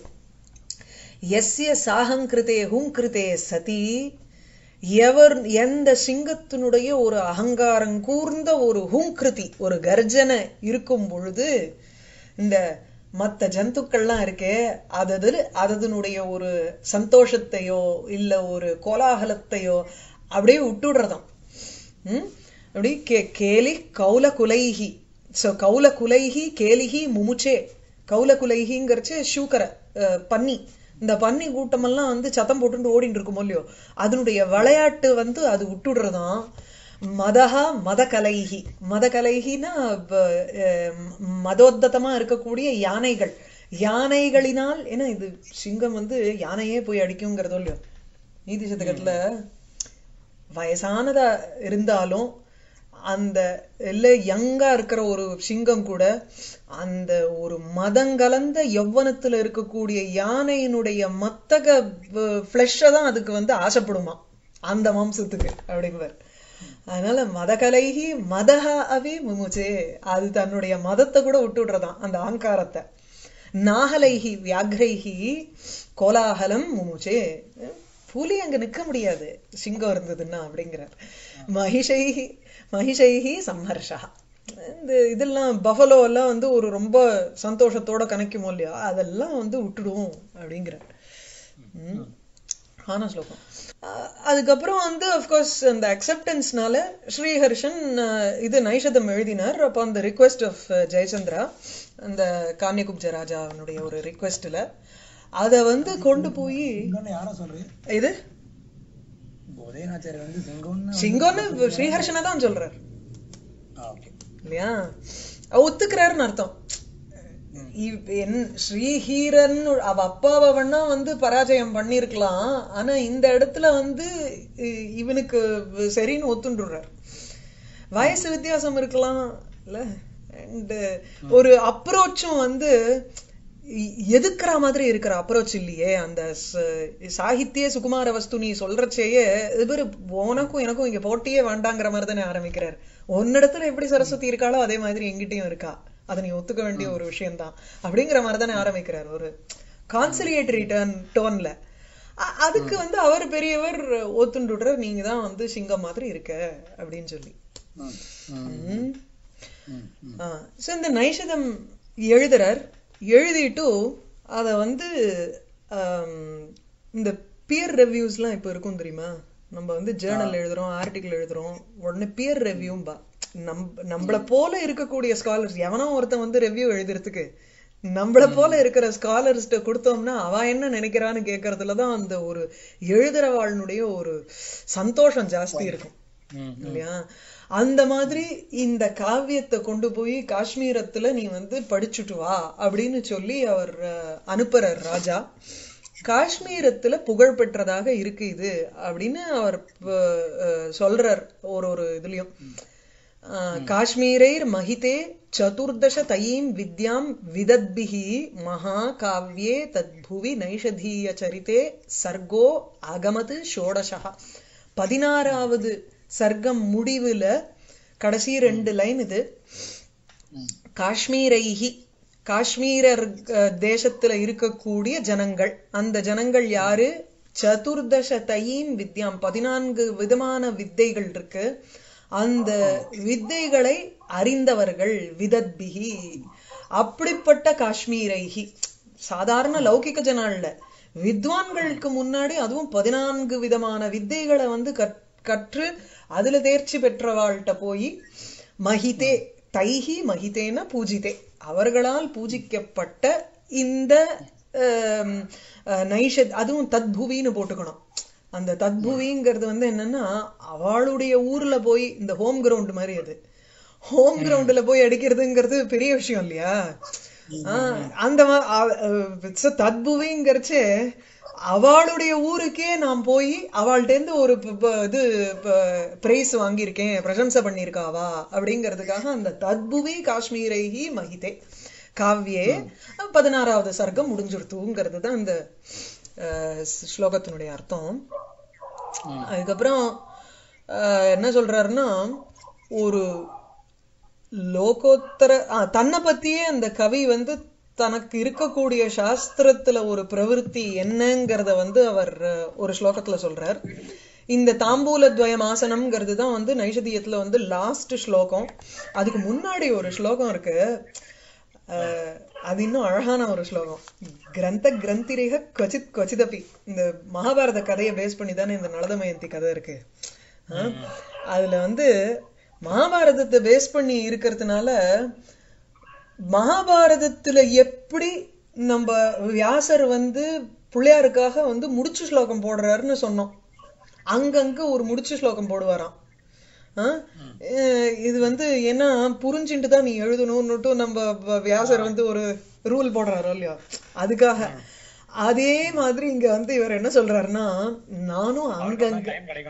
எஸ்ய சாஹங்கிருதே ஹுங்கிருதே சதி, எவர் எந்த சிங்கத்தினுடைய ஒரு அகங்காரம் கூர்ந்த ஒரு ஹூங்கிருதி ஒரு கர்ஜனை இருக்கும் பொழுது இந்த மற்ற ஜந்துக்கள்லாம் இருக்கே அதது அதனுடைய ஒரு சந்தோஷத்தையோ இல்ல ஒரு கோலாகலத்தையோ அப்படியே விட்டுடுறதாம். உம் அப்படி கே கேலி கௌல குலைஹி. சோ கௌல குலைஹி கேலிஹி முமுச்சே. கௌல குலைஹிங்கிறச்சு ஷூக்கரை பன்னி, இந்த பன்னி கூட்டமெல்லாம் வந்து சத்தம் போட்டு ஓடிட்டு இருக்குமோ இல்லையோ அதனுடைய விளையாட்டு வந்து அது விட்டுடுறதாம். மதஹா மதகலைஹி. மதகலைஹினா மதோத்தமா இருக்கக்கூடிய யானைகள், யானைகளினால், ஏன்னா இது சிங்கம் வந்து யானையே போய் அடிக்குங்கிறதோ இல்லையோ. நீதி சதகத்துல வயசானதா இருந்தாலும் அந்த இல்ல யங்கா இருக்கிற ஒரு சிங்கம் கூட அந்த ஒரு மதங்கலந்த யௌவனத்துல இருக்கக்கூடிய யானையினுடைய மத்தக பிளஷ தான் அதுக்கு வந்து ஆசைப்படுமா அந்த மாம்சத்துக்கு அப்படிங்குவார். அதனால மதகலைஹி மதஹா அவி முமுச்சே, அது தன்னுடைய மதத்தை கூட விட்டுடுறதாம் அந்த அகங்காரத்தை. நாகலைஹி வியாக்ரைஹி கோலாகலம் முமுச்சே. புலி அங்க நிக்க முடியாது சிங்கம் இருந்ததுன்னா அப்படிங்கிறார். மகிஷைஹி மகிஷைஹி சம்ஹர்ஷா. இந்த இதெல்லாம் பஃபலோ எல்லாம் வந்து ஒரு ரொம்ப சந்தோஷத்தோட கணக்குமோ இல்லையா, அதெல்லாம் வந்து விட்டுடுவோம் அப்படிங்கிறார். உம் ஆனா ஸ்லோகம். அதுக்கப்புறம் வந்து அப்கோர்ஸ் அந்த அக்செப்டன்ஸ்னால ஸ்ரீஹர்ஷன் இது நைஷதம் எழுதினார். அப்போ அந்த ரிக்வெஸ்ட் ஆஃப் ஜெயச்சந்திரா, அந்த கான்யகுப்ஜ ராஜாவுடைய ஒரு ரிக்வெஸ்ட்ல அத வந்து கொண்டு போய் இது சிங்கம்னு ஸ்ரீஹர்ஷனை தான் சொல்றாரு இல்லையா, ஒத்துக்கிறாருன்னு அர்த்தம். ஸ்ரீஹீரன் அவ அப்பாவை வேணா வந்து பராஜயம் பண்ணிருக்கலாம். ஆனா இந்த இடத்துல வந்து இவனுக்கு சரின்னு ஒத்துண்டுறார். வயசு வித்தியாசம் இருக்கலாம் இல்ல, அண்ட் ஒரு அப்ரோச்சும் வந்து எதுக்குற மாதிரி இருக்கிற அப்ரோச் இல்லையே. அந்த சாகித்ய சுகுமார வஸ்து நீ சொல்றச்சேயே இது உனக்கும் எனக்கும் இங்க போட்டியே வேண்டாங்கிற மாதிரி தானே ஆரம்பிக்கிறார். ஒன்னிடத்துல எப்படி சரஸ்வதி இருக்காளோ அதே மாதிரி எங்கிட்டயும் இருக்கா, அதை நீ ஒத்துக்க வேண்டிய ஒரு விஷயம்தான் அப்படிங்கிற மாதிரி தானே ஆரம்பிக்கிறார் ஒரு கான்சிலியேட்டரி டர்ன் டோன்ல. அதுக்கு வந்து அவர் பெரியவர் ஒத்துண்டுடுற நீங்க தான் வந்து சிங்கம் மாதிரி இருக்க அப்படின்னு சொல்லி. இந்த நைஷதம் எழுதுறார். எழுதிட்டு அத வந்து இந்த பியர் ரிவ்யூஸ்லாம் இப்ப இருக்கும் தெரியுமா, நம்ம வந்து ஜேர்னல் எழுதுறோம், ஆர்டிகிள் எழுதுறோம், உடனே பியர் ரிவ்யூம்பா. நம் நம்மள போல இருக்கக்கூடிய ஸ்காலர்ஸ் எவனோ ஒருத்தன் வந்து ரிவ்யூ எழுதுறதுக்கு நம்மள போல இருக்கிற ஸ்காலர்ஸ்ட கொடுத்தோம்னா அவ என்ன நினைக்கிறான்னு கேட்கறதுலதான் அந்த ஒரு எழுதுறவாளுடைய ஒரு சந்தோஷம் ஜாஸ்தி இருக்கும் இல்லையா. அந்த மாதிரி இந்த காவியத்தை கொண்டு போய் காஷ்மீரத்துல நீ வந்து படிச்சுட்டு வா அப்படின்னு சொல்லி அவர் அனுப்புறார் ராஜா. காஷ்மீரத்துல புகழ் பெற்றதாக இருக்கு இது அப்படின்னு அவர் சொல்றார் ஒரு ஒரு இதுலயும். காஷ்மீரைர் மஹிதே சதுர்தச தயீம் வித்யாம் விதத்பிஹி மகா காவ்யே தத்புவி நைஷதீய சரிதே சர்கோ அகமது ஷோடசா. பதினாறாவது சர்க்கம் முடிவுல கடைசி ரெண்டு லைன் இது. காஷ்மீரைஹி, காஷ்மீரர் தேசத்துல இருக்கக்கூடிய ஜனங்கள், அந்த ஜனங்கள் யாரு? சதுர்தச தயீம் வித்யாம், பதினான்கு விதமான வித்தைகள் இருக்கு, அந்த வித்தைகளை அறிந்தவர்கள். விதத்பிஹி, அப்படிப்பட்ட காஷ்மீரைஹி, சாதாரண லௌகிக ஜனால்ல வித்வான்களுக்கு முன்னாடி அதுவும் பதினான்கு விதமான வித்தைகளை வந்து கற்று அதுல தேர்ச்சி பெற்றவாள்கிட்ட போய் மஹிதே, தைஹி மஹிதேன பூஜிதே, அவர்களால் பூஜிக்கப்பட்ட இந்த நைஷத், அதுவும் தத்புவின்னு போட்டுக்கணும். அந்த தத்புவிங்கிறது வந்து என்னன்னா அவளுடைய ஊர்ல போய், இந்த ஹோம் கிரவுண்ட் மாதிரி, அது ஹோம் கிரவுண்ட்ல போய் அடிக்கிறதுங்கிறது பெரிய விஷயம் இல்லையா. ஆஹ் அந்த தத்புவிங்கிறச்சு அவளுடைய ஊருக்கே நான் போய் அவள்கிட்ட இருந்து ஒரு இது பிரைஸ் வாங்கியிருக்கேன், பிரசம்சை பண்ணிருக்காவா அப்படிங்கிறதுக்காக அந்த தத்புவி காஷ்மீரைஹி மஹிதே காவ்யே பதினாறாவது சர்க்கம் முடிஞ்சுடுத்துங்கிறது தான் இந்த ஸ்லோகத்தினுடைய அர்த்தம். அதுக்கப்புறம் என்ன சொல்றாருன்னா, ஒரு லோகோத்தர தன்னை பத்தியே அந்த கவி வந்து தனக்கு இருக்கக்கூடிய சாஸ்திரத்துல ஒரு பிரவருத்தி என்னங்கிறத வந்து அவர் ஒரு ஸ்லோகத்துல சொல்றார். இந்த தாம்பூல துவயம் ஆசனம்ங்கிறது தான் வந்து நைஷதீயத்துல வந்து லாஸ்ட் ஸ்லோகம். அதுக்கு முன்னாடி ஒரு ஸ்லோகம் இருக்கு, அஹ் அது இன்னும் அழகான ஒரு ஸ்லோகம். கிரந்த கிரந்திரேக கொச்சித் கொச்சிதப்பி, இந்த மகாபாரத கதையை பேஸ் பண்ணி தானே இந்த நளதமயந்தி கதை இருக்கு. அதுல வந்து மகாபாரதத்தை பேஸ் பண்ணி இருக்கிறதுனால மகாபாரதத்துல எப்படி நம்ம வியாசர் வந்து பிள்ளையாருக்காக வந்து முடிச்சு ஸ்லோகம் போடுறாருன்னு சொன்னோம், அங்கங்க ஒரு முடிச்சு ஸ்லோகம் போடுவாராம். ஆஹ் இது வந்து என்ன புரிஞ்சுட்டு தான் நீ எழுதணும்னுட்டு நம்ம வியாசர் வந்து ஒரு ரூல் போடுறாரோ இல்லையா, அதுக்காக. அதே மாதிரி இங்க வந்து இவர் என்ன சொல்றாருன்னா, நானும் அங்கங்க,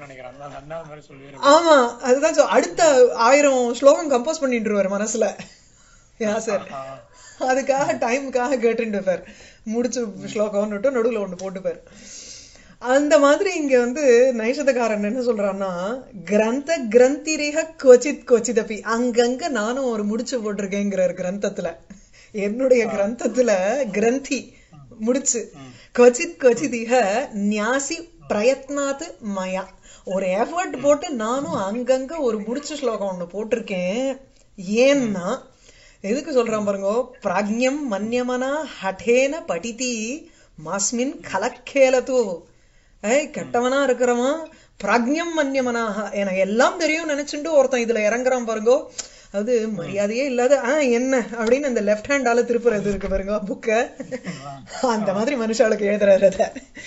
ஆமா அதுதான் அடுத்த ஆயிரம் ஸ்லோகம் கம்போஸ் பண்ணிட்டுருவாரு மனசுல வியாசர். அதுக்காக டைமுக்காக கேட்டுருப்பார், முடிச்சு ஸ்லோகம்னுட்டு நடுவுல ஒண்ணு போட்டுப்பார். அந்த மாதிரி இங்க வந்து நைஷதக்காரன் என்ன சொல்றான்னா, கிரந்த கிரந்திரிக கொச்சித் கொச்சிதப்பி, அங்கங்க நானும் ஒரு முடிச்சு போட்டிருக்கேங்கிறார் கிரந்தத்துல. என்னுடைய கிரந்தத்துல கிரந்தி முடிச்சு, கொச்சித் கொச்சிதிக ஞாசி பிரயத்னாத்து மயா, ஒரு எஃபர்ட் போட்டு நானும் அங்கங்க ஒரு முடிச்சு ஸ்லோகம் ஒண்ணு போட்டிருக்கேன். ஏன்னா எதுக்கு சொல்றான் பாருங்க, பிராக்ஞம் மன்யமனா ஹட்டேன படிதி மாஸ்மின் கலக்கேலது. ஏய் கெட்டவனா இருக்கிறவன் பிராக்ஞம் மன்யமனாக, எனக்கு எல்லாம் தெரியும் நினைச்சுட்டு ஒருத்தன் இதுல இறங்குறான் பாருங்கோ, அது மரியாதையே இல்லாத ஆஹ் என்ன அப்படின்னு அந்த லெப்ட் ஹேண்டால திருப்புறது இருக்கு பாருங்க புக்க, அந்த மாதிரி மனுஷாளுக்கு எழுதுறாரு அத.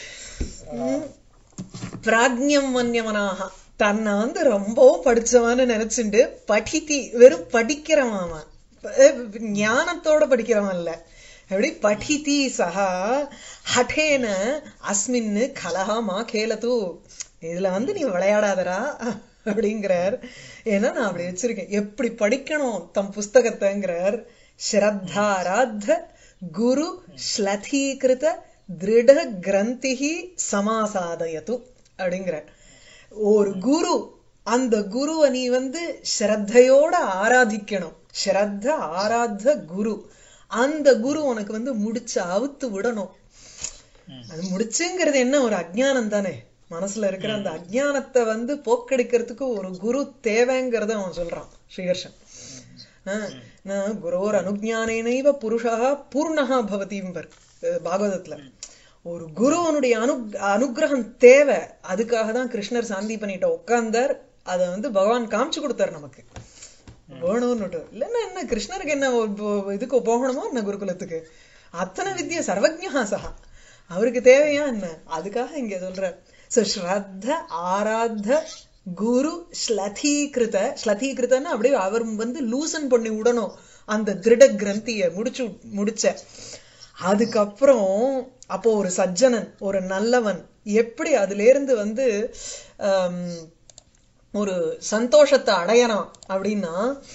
பிராக்ஞம் மன்யமனாக, தன்னை வந்து ரொம்பவும் படிச்சவான்னு நினைச்சுட்டு படித்தி வெறும் படிக்கிறவன், ஞானத்தோட படிக்கிறவன் இல்ல, எப்படி படிதி சஹா ஹட்டேன அஸ்மின்னு கலஹா மா கேலது, இதுல வந்து நீ விளையாடாதரா அப்படிங்கிறார். ஏன்னா நான் அப்படி வச்சிருக்கேன் எப்படி படிக்கணும் தம் புஸ்தகத்தைங்கிறார். ஸ்ரத்தாராத்த குரு ஸ்லதீகிருத திருட கிரந்திஹி சமாசாதயது அப்படிங்கிறார். ஒரு குரு, அந்த குருவை நீ வந்து ஸ்ரத்தையோட ஆராதிக்கணும். ஸ்ரத்த ஆராத்த குரு, அந்த குரு உனக்கு வந்து முடிச்சு அவுத்து விடணும். அது முடிச்சுங்கிறது என்ன, ஒரு அஜ்ஞானம் தானே, மனசுல இருக்கிற அந்த அஜ்ஞானத்தை வந்து போக்கடிக்கிறதுக்கு ஒரு குரு தேவைங்கிறத அவன் சொல்றான் ஸ்ரீஹர்ஷன். ஆஹ் குரோர் அனுஜானேனைவ புருஷா பூர்ணஹா பவதிம்பர் பாகவதத்துல. ஒரு குருவனுடைய அனு அனுகிரகம் தேவை. அதுக்காக தான் கிருஷ்ணர் சாந்தி பண்ணிட்ட உட்கார்ந்தார். அதை வந்து பகவான் காமிச்சு கொடுத்தாரு நமக்கு வேணும்னுட்டு. இல்லைன்னா என்ன கிருஷ்ணருக்கு என்ன இதுக்கு போகணுமோ என்ன குருகுலத்துக்கு, அத்தனை வித்யா சர்வஜா சகா, அவருக்கு தேவையா என்ன, அதுக்காக இங்க சொல்ற. சோ ஸ்ரத்த ஆராத்த குரு ஸ்லதீகிருத, ஸ்லதீகிருத்தன்னா அப்படியே அவர் வந்து லூசன் பண்ணி விடணும் அந்த திருட கிரந்திய முடிச்சு முடிச்ச. அதுக்கப்புறம் அப்போ ஒரு சஜ்ஜனன், ஒரு நல்லவன் எப்படி அதுல இருந்து வந்து ஆஹ் ஒரு சந்தோஷத்தை அடையணும் அப்படின்னா,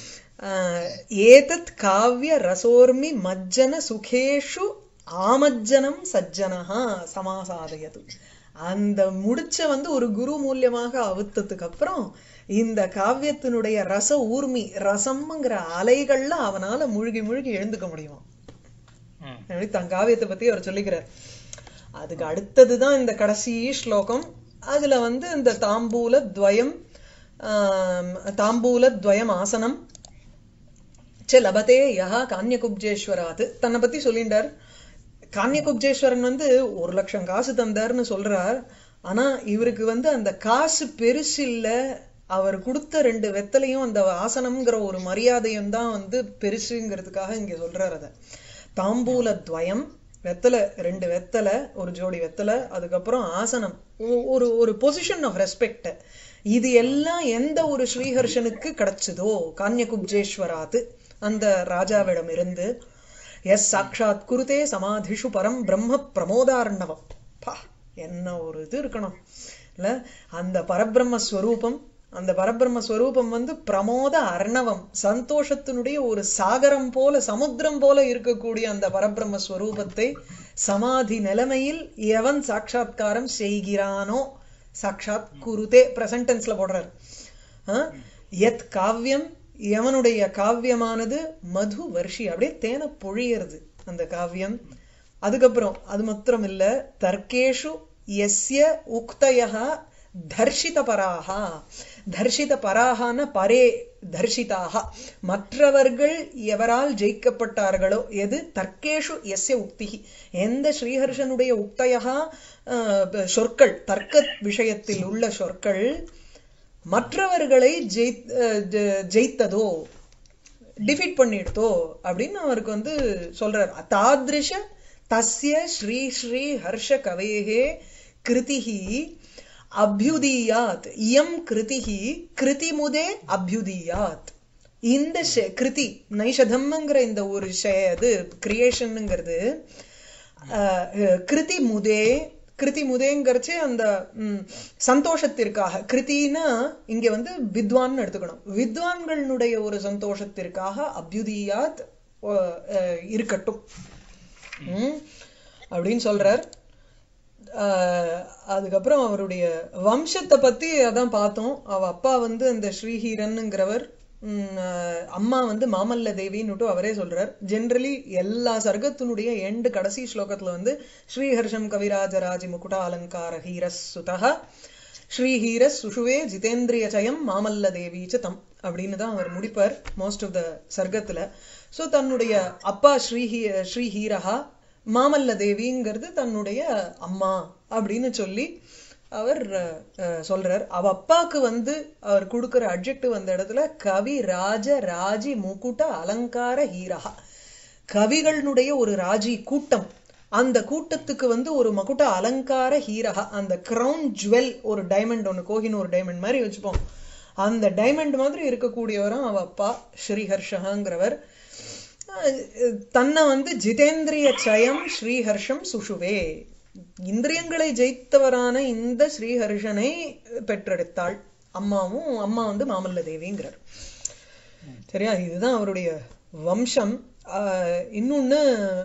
ஏதத் காவிய ரசோர்மி மஜ்ஜன சுகேஷு ஆமஜ்ஜனம் சஜ்ஜனஹா சமாசாதயது. அந்த முடிச்ச வந்து ஒரு குரு மூலியமாக அவுத்ததுக்கு அப்புறம் இந்த காவியத்தினுடைய ரச ஊர்மி, ரசம்ங்கிற அலைகள்ல அவனால முழுகி முழுகி எழுந்துக்க முடியுமா. தன் காவியத்தை பத்தி அவர் சொல்லிக்கிறார். அதுக்கு அடுத்ததுதான் இந்த கடைசி ஸ்லோகம். அதுல வந்து இந்த தாம்பூல துவயம் தாம்பூல துவயம் ஆசனம் சே லபதே யஹா கான்யகுப்ஜேஸ்வராத், தன்னை பத்தி சொல்லிண்டார். கான்யகுப்ஜேஸ்வரன் வந்து ஒரு லட்சம் காசு தந்தார்னு சொல்றார். ஆனா இவருக்கு வந்து அந்த காசு பெருசு இல்ல, அவர் கொடுத்த ரெண்டு வெத்தலையும் அந்த ஆசனம்ங்கிற ஒரு மரியாதையும் தான் வந்து பெருசுங்கிறதுக்காக இங்க சொல்றாரு. அத தாம்பூல துவயம், வெத்தலை ரெண்டு வெத்தலை, ஒரு ஜோடி வெத்தலை, அதுக்கப்புறம் ஆசனம், ஒரு ஒரு பொசிஷன் ஆஃப் ரெஸ்பெக்ட். இது எல்லாம் எந்த ஒரு ஸ்ரீஹர்ஷனுக்கு கிடைச்சதோ கான்யகுப்ஜேஸ்வராத் அந்த ராஜாவிடம் இருந்து, எஸ் சாட்சாத் குருதே சமாதிஷு பரம் பிரம்ம பிரமோதார்ணவம். பா என்ன ஒரு இது இருக்கணும் இல்ல, அந்த பரபிரம்மஸ்வரூபம், அந்த பரபிரம்மஸ்வரூபம் வந்து பிரமோத அர்ணவம், சந்தோஷத்தினுடைய ஒரு சாகரம் போல சமுத்திரம் போல இருக்கக்கூடிய அந்த பரபிரம்மஸ்வரூபத்தை சமாதி நிலைமையில் எவன் சாட்சாத்காரம் செய்கிறானோ, சாட்சாத் குருதே பிரசன்டென்ஸ்ல போடுறார். எத் காவியம், எவனுடைய காவியமானது மது வர்ஷி, அப்படியே தேன பொழியறது அந்த காவியம். அதுக்கப்புறம் அது மாத்திரம் இல்ல, தர்க்கேஷு யஸ்ய உக்தயஹ தர்ஷித பராஹா, தர்ஷித பராஹான பரே தர்ஷிதாக, மற்றவர்கள் எவரால் ஜெயிக்கப்பட்டார்களோ, எது தர்க்கேஷு யஸ்ய உக்திஹி, எந்த ஸ்ரீஹர்ஷனுடைய உக்தயஹா சொற்கள், தர்க்க விஷயத்தில் உள்ள சொற்கள் மற்றவர்களை ஜெயித்ததோ டிஃபீட் பண்ணிடுதோ அப்படின்னு அவருக்கு வந்து சொல்றார். தாத்ருஷ தஸ்ய ஸ்ரீ ஸ்ரீ ஹர்ஷ கவேஹே கிருதிஹி அபியுதீயாத், இயம் கிருதிஹி கிருதிமுதே அபியுதீயாத். இந்த கிருதி நைஷதம்ங்கிற இந்த ஒரு அது கிரியேஷன்ங்கிறது கிருதி முதே, கிருதி முதேங்கிறச்சு அந்த சந்தோஷத்திற்காக, கிருத்தினா இங்க வந்து வித்வான் எடுத்துக்கணும், வித்வான்களுடைய ஒரு சந்தோஷத்திற்காக அபியுதீயாத் இருக்கட்டும் அப்படின்னு சொல்றார். அதுக்கப்புறம் அவருடைய வம்சத்தை பத்தி அதான் பார்த்தோம். அவ அப்பா வந்து அந்த ஸ்ரீஹீரன்ங்கிறவர், அம்மா வந்து மாமல்ல தேவின்னு அவரே சொல்றார். ஜென்ரலி எல்லா சர்க்கத்தினுடைய எண்டு கடைசி ஸ்லோகத்துல வந்து ஸ்ரீஹர்ஷம் கவிராஜராஜி முகுட அலங்கார ஹீரஸ் சுதா ஸ்ரீஹீரஸ் சுஷுவே ஜிதேந்திரிய ஜயம் மாமல்ல தேவி சம் அப்படின்னு தான் அவர் முடிப்பார் மோஸ்ட் ஆஃப் த சர்க்கத்துல. ஸோ தன்னுடைய அப்பா ஸ்ரீஹீ ஸ்ரீஹீரஹா, மாமல்ல தேவிங்கிறது தன்னுடைய அம்மா அப்படின்னு சொல்லி அவர் சொல்றார். அவ அப்பாக்கு வந்து அவர் கொடுக்கிற அட்ஜெக்டிவ் அந்த இடத்துல கவி ராஜ ராஜி முகுட அலங்கார ஹீரஹா, கவிகளுடைய ஒரு ராஜி கூட்டம், அந்த கூட்டத்துக்கு வந்து ஒரு மகுட அலங்கார ஹீரஹா, அந்த கிரவுன் ஜுவல், ஒரு டைமண்ட் ஒண்ணு, கோஹினூர் டைமண்ட் மாதிரி வச்சுப்போம், அந்த டைமண்ட் மாதிரி இருக்கக்கூடியவரும் அவ அப்பா ஸ்ரீஹர்ஷங்கிறவர். தன்னை வந்து ஜிதேந்திரிய சயம் ஸ்ரீஹர்ஷம் சுஷுவே, இந்திரியங்களை ஜெயித்தவரான இந்த ஸ்ரீஹர்ஷனை பெற்றெடுத்தாள் அம்மாவும். அம்மா வந்து மாமல்ல தேவிங்கிறார். சரியா, இதுதான் அவருடைய வம்சம். இன்னொன்னு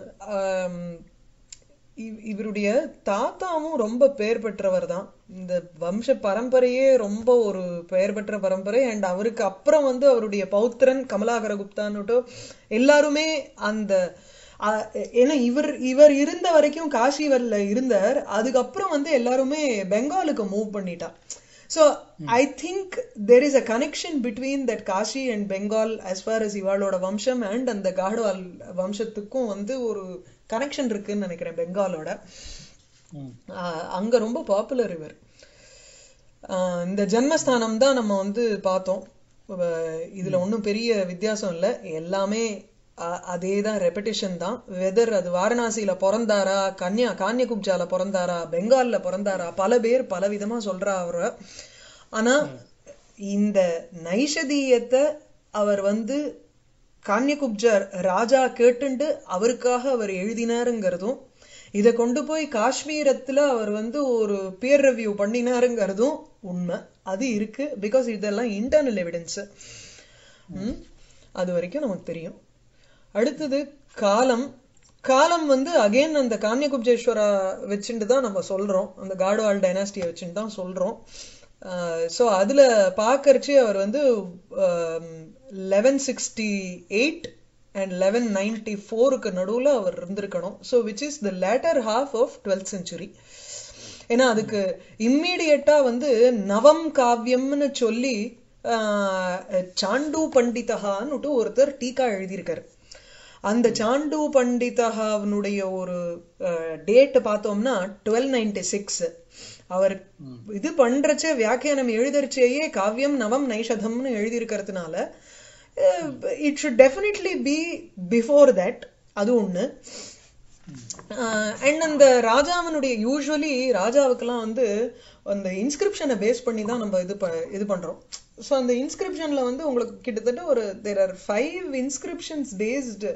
இவருடைய தாத்தாவும் ரொம்ப பெயர் பெற்றவர் தான். இந்த வம்ச பரம்பரையே ரொம்ப ஒரு பெயர் பெற்ற பரம்பரை. அண்ட் அவருக்கு அப்புறம் வந்து அவருடைய பௌத்திரன் கமலாகர குப்தான்னுட்டு எல்லாருமே அந்த, ஏன்னா இவர் இவர் இருந்த வரைக்கும் காஷிவர்ல இருந்தார். அதுக்கப்புறம் வந்து எல்லாருமே பெங்காலுக்கு மூவ் பண்ணிட்டா. So hmm. I think there is a connection between that Kashi and Bengal as far as இவாளோட வம்சம் and அந்த காடுவால் வம்சத்துக்கும் வந்து ஒரு கனெக்ஷன் இருக்குன்னு நினைக்கிறேன் பெங்காலோட. அங்க ரொம்ப பாப்புலர் இவர். இந்த ஜன்மஸ்தானம் தான் நம்ம வந்து பார்த்தோம். இதுல ஒன்றும் பெரிய வித்தியாசம் இல்லை, எல்லாமே அதே தான், ரெப்படிஷன் தான். வெதர் அது வாரணாசியில பிறந்தாரா, கன்யா கான்யகுப்ஜால பிறந்தாரா, பெங்கால்ல பிறந்தாரா, பல பேர் பல விதமா சொல்றா அவர. ஆனா இந்த நைஷதீயத்தை அவர் வந்து கான்யகுப்ஜர் ராஜா கேட்டுண்டு அவருக்காக அவர் எழுதினாருங்கிறதும், இதை கொண்டு போய் காஷ்மீரத்துல அவர் வந்து ஒரு பியர் ரிவ்யூ பண்ணினாருங்கிறதும் உண்மை. அது இருக்கு, பிகாஸ் இதெல்லாம் இன்டர்னல் எவிடன்ஸ். உம் அது வரைக்கும் நமக்கு தெரியும். அடுத்தது காலம். காலம் வந்து அகைன் அந்த கான்யகுப்ஜேஸ்வரா வச்சுட்டு தான் நம்ம சொல்றோம், அந்த காடுவால் டைனாஸ்டியை வச்சுட்டு தான் சொல்றோம். ஸோ அதுல பாக்கறச்சு அவர் வந்து eleven sixty eight and eleven ninety ஃபோருக்கு நடுவில் அவர் இருந்திருக்கணும். So which is the later half of twelfth century. ஏன்னா அதுக்கு இம்மீடியட்டா வந்து நவம் காவியம்னு சொல்லி சாண்டு பண்டிதகான்னு ஒருத்தர் டீகா எழுதியிருக்காரு. அந்த சாண்டு பண்டிதகாவனுடைய ஒரு டேட் பார்த்தோம்னா டுவெல் நைன்டி சிக்ஸ். அவர் இது பண்றச்சே வியாக்கியானம் எழுதறச்சேயே காவியம் நவம் நைஷதம்னு எழுதியிருக்கிறதுனால it should definitely be before that. அது ஒண்ணு. அண்ட் அந்த ராஜாவனுடைய யூஸ்வலி ராஜாவுக்கெல்லாம் வந்து அந்த இன்ஸ்கிரிப்ஷனை பேஸ் பண்ணி தான் நம்ம இது இது பண்றோம். ஸோ அந்த இன்ஸ்கிரிப்ஷன்ல வந்து உங்களுக்கு கிட்டத்தட்ட ஒரு there are five inscriptions based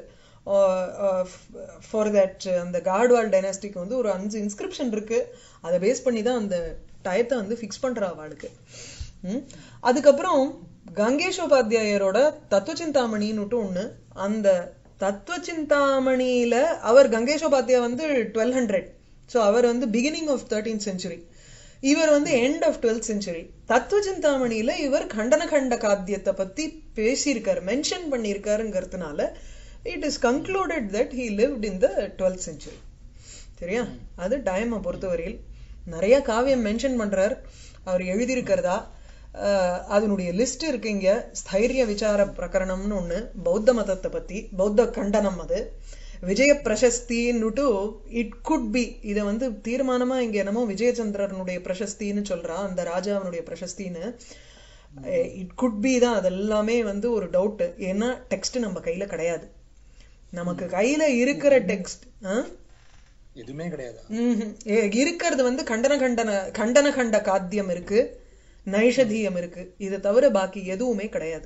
for that. அந்த காடுவால் டைனாஸ்டிக்கு வந்து ஒரு அஞ்சு இன்ஸ்கிரிப்ஷன் இருக்கு. அதை பேஸ் பண்ணி தான் அந்த டயத்தை வந்து ஃபிக்ஸ் பண்ற அவளுக்கு. ம் அதுக்கப்புறம் கங்கேஷோபாத்தியாயரோட தத்துவச்சிந்தாமணின்னு ஒண்ணு. அந்த தத்துவச்சிந்தாமணியில அவர் கங்கேஷோபாத்தியா வந்து டுவெல் ஹண்ட்ரட். ஸோ அவர் வந்து பிகினிங் ஆஃப் தேர்டீன்த் செஞ்சுரி, இவர் வந்து எண்ட் ஆஃப் டுவெல்த் செஞ்சுரி. தத்துவச்சிந்தாமணியில இவர் கண்டன கண்ட காத்தியத்தை பத்தி பேசியிருக்காரு, மென்ஷன் பண்ணியிருக்காருங்கிறதுனால it is concluded that he lived in the twelfth century. சரியா, அது டைமை பொறுத்தவரையில் நிறைய காவியம் மென்ஷன் பண்றார் அவர் எழுதியிருக்கிறதா. அதனுடைய லிஸ்ட் இருக்குங்க. ஸ்தைரிய விசார பிரகரணம்னு ஒண்ணு பௌத்த மதத்தை பத்தி, பௌத்த கண்டனம். அது விஜய பிரசஸ்தின்னுட்டு இட் குட் பி. இதை வந்து தீர்மானமா இங்க என்னமோ விஜயச்சந்திரனுடைய பிரசஸ்தின்னு சொல்றா, அந்த ராஜாவனுடைய பிரசஸ்தின்னு. இட் குட் பி தான். அதெல்லாமே வந்து ஒரு டவுட். ஏன்னா டெக்ஸ்ட் நம்ம கையில கிடையாது. நமக்கு கையில இருக்கிற டெக்ஸ்ட் எதுவுமே கிடையாது. இருக்கிறது வந்து கண்டன கண்டன கண்டன கண்ட காத்தியம் இருக்கு, நைஷதீயம் இருக்கு. இதை தவிர பாக்கி எதுவுமே கிடையாது.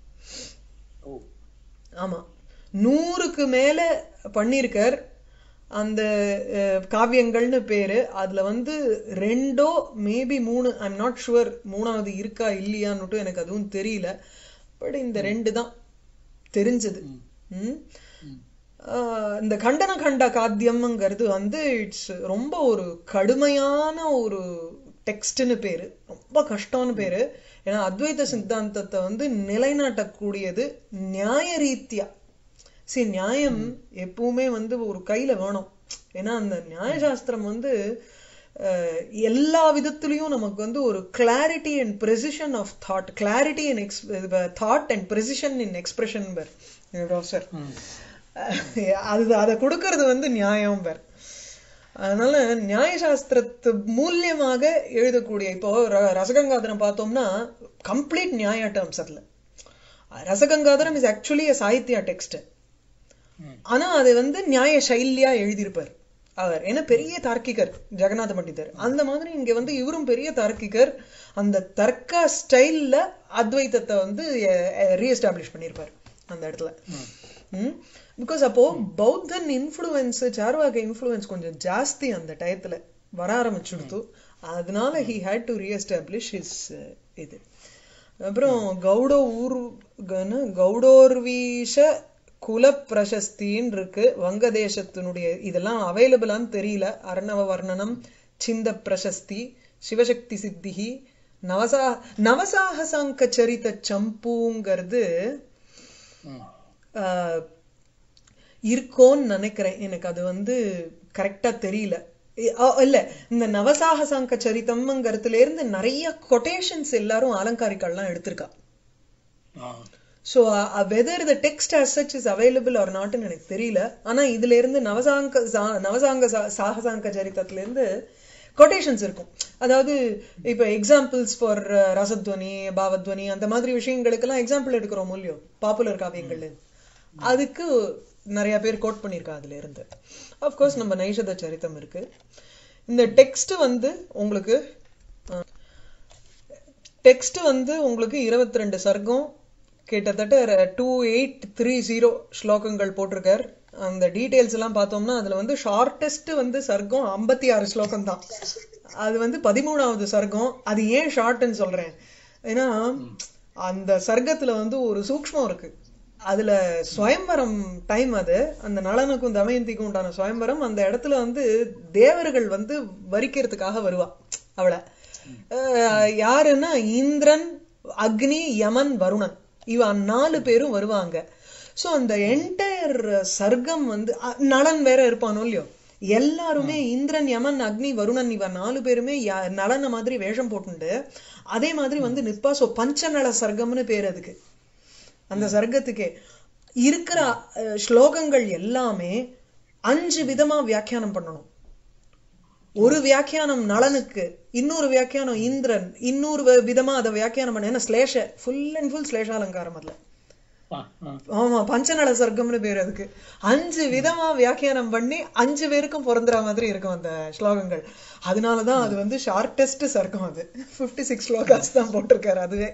ஆமா, நூறுக்கு மேல பண்ணிருக்கார் அந்த காவியங்கள்னு பேரு. அதுல வந்து ரெண்டோ மேபி மூணு, ஐ எம் நாட் ஷுவர் மூணாவது இருக்கா இல்லையான்னுட்டு எனக்கு அதுவும் தெரியல. பட் இந்த ரெண்டு தான் தெரிஞ்சது. உம் இந்த கண்டன கண்ட காத்தியம்ங்கிறது வந்து இட்ஸ் ரொம்ப ஒரு கடுமையான ஒரு டெக்ஸ்ட்னு பேரு, ரொம்ப கஷ்டம்னு பேரு. ஏன்னா அத்வைத சித்தாந்தத்தை வந்து நிலைநாட்டக்கூடியது நியாய ரீதியா. சரி, நியாயம் எப்பவுமே வந்து ஒரு கையில வேணும். ஏன்னா அந்த நியாயசாஸ்திரம் வந்து எல்லா விதத்திலையும் நமக்கு வந்து ஒரு clarity and precision of thought, clarity in ex thought and precision in expression பேர் சார். அது அதை கொடுக்கறது வந்து நியாயம் பேர். அதனால நியாயசாஸ்திரத்து மூலியமாக எழுதக்கூடிய, இப்போ ரசகங்காதரம் பார்த்தோம்னா கம்ப்ளீட் நியாய டேர்ம்ஸ். அதுல ரசகங்காதரம் இஸ் ஆக்சுவலி சாகித்யா டெக்ஸ்ட். ஆனா அது வந்து நியாய சைலியா எழுதியிருப்பார் அவர். ஏன்னா பெரிய தார்க்கிகர் ஜெகநாத பண்டிதர். அந்த மாதிரி இங்க வந்து இவரும் பெரிய தார்க்கிகர். அந்த தர்க்க ஸ்டைல்ல அத்வைத்தத்தை வந்து ரீஎஸ்டாப்ளிஷ் பண்ணியிருப்பார் அந்த இடத்துல. பிகாஸ் அப்போ பௌத்தன் இன்ஃப்ளூயன்ஸ் சார்வாக இன்ஃப்ளூயன்ஸ் கொஞ்சம் ஜாஸ்தி அந்த டயத்துல வர ஆரம்பிச்சுடுத்து. அதனால he had to reestablish his இது. அப்புறம் கௌடோ ஊர் கௌடோர்வீஷ குல பிரசஸ்தின்னு இருக்கு வங்கதேசத்தினுடைய. இதெல்லாம் அவைலபிளான்னு தெரியல. அர்ணவ வர்ணனம், சிந்த பிரசஸ்தி, சிவசக்தி சித்திகி, நவசா நவசாகசாங்க சரித்த சம்பூங்கிறது இருக்கோன்னு நினைக்கிறேன். எனக்கு அது வந்து கரெக்டா தெரியல. இல்ல, இந்த நவசாகசாங்க சரித்தம்ங்கிறதுல இருந்து நிறைய கொட்டேஷன்ஸ் எல்லாரும் அலங்காரிக்கள்லாம் எடுத்திருக்கா. So uh, whether the text as such is available or not ன்னு எனக்கு தெரியல. ஆனா இதுல இருந்து நவசாங்க நவசாங்க சாகசாங்க சரித்திரத்துல இருந்து கொட்டேஷன்ஸ் இருக்கும். அதாவது இப்ப எக்ஸாம்பிள்ஸ் ஃபார் ரசத்வனி, பாவத்வனி அந்த மாதிரி விஷயங்களுக்கெல்லாம் எக்ஸாம்பிள் எடுக்கிறோம் இல்லையோ பாப்புலர் காவியங்கள்ல, அதுக்கு நிறைய பேர் கோட் பண்ணியிருக்கா அதுல இருந்து. அப்கோர்ஸ் நம்ம நைஷத சரித்தம் இருக்கு. இந்த டெக்ஸ்ட் வந்து உங்களுக்கு டெக்ஸ்ட் வந்து உங்களுக்கு இருபத்தி ரெண்டு சர்க்கம், கிட்டத்தட்ட டூ எயிட் த்ரீ ஜீரோ ஸ்லோகங்கள் போட்டிருக்கார். அந்த டீடைல்ஸ் எல்லாம் பார்த்தோம்னா அதுல வந்து ஷார்டஸ்ட் வந்து சர்க்கம் ஐம்பத்தி ஆறு ஸ்லோகம் தான். அது வந்து பதிமூணாவது சர்க்கம். அது ஏன் ஷார்ட்ன்னு சொல்றேன், ஏன்னா அந்த சர்க்கத்துல வந்து ஒரு சூக்ஷ்மம் இருக்கு. அதுல ஸ்வயம்பரம் டைம், அது அந்த நளனுக்கும் தமயந்திக்கும் உண்டான ஸ்வயம்பரம். அந்த இடத்துல வந்து தேவர்கள் வந்து வரிக்கிறதுக்காக வருவா அவளை. யாருன்னா இந்திரன், அக்னி, யமன், வருணன், இவ நாலு பேரும் வருவாங்க. சோ அந்த என்டையர் சர்க்கம் வந்து நளன் வேற இருப்பானோ இல்லையோ, எல்லாருமே இந்திரன், யமன், அக்னி, வருணன் இவ நாலு பேருமே நளன மாதிரி வேஷம் போட்டுண்டு அதே மாதிரி வந்து நிற்பா. சோ பஞ்சநள சர்க்கம்னு பேர் அதுக்கு. அந்த சர்க்கத்துக்கே இருக்கிற ஸ்லோகங்கள் எல்லாமே அஞ்சு விதமா வியாக்கியானம் பண்ணணும். ஒரு வியாக்கியானம் நளனுக்கு, இன்னொரு வியாக்கியானம் இந்திரன், இன்னொரு விதமா அதை வியாக்கியானம் பண்ண. ஏன்னா ஸ்லேஷ ஃபுல் அண்ட் ஃபுல் ஸ்லேஷாலங்காரம் அதுல. ஆமா, பஞ்சநள சர்க்கம்னு பேர் அதுக்கு. அஞ்சு விதமா வியாக்கியானம் பண்ணி அஞ்சு பேருக்கும் பொருந்துற மாதிரி இருக்கும் அந்த ஸ்லோகங்கள். அதனாலதான் அது வந்து ஷார்டஸ்ட் சர்க்கம். அது பிப்டி சிக்ஸ் ஸ்லோகாஸ் தான் போட்டிருக்காரு அதுவே.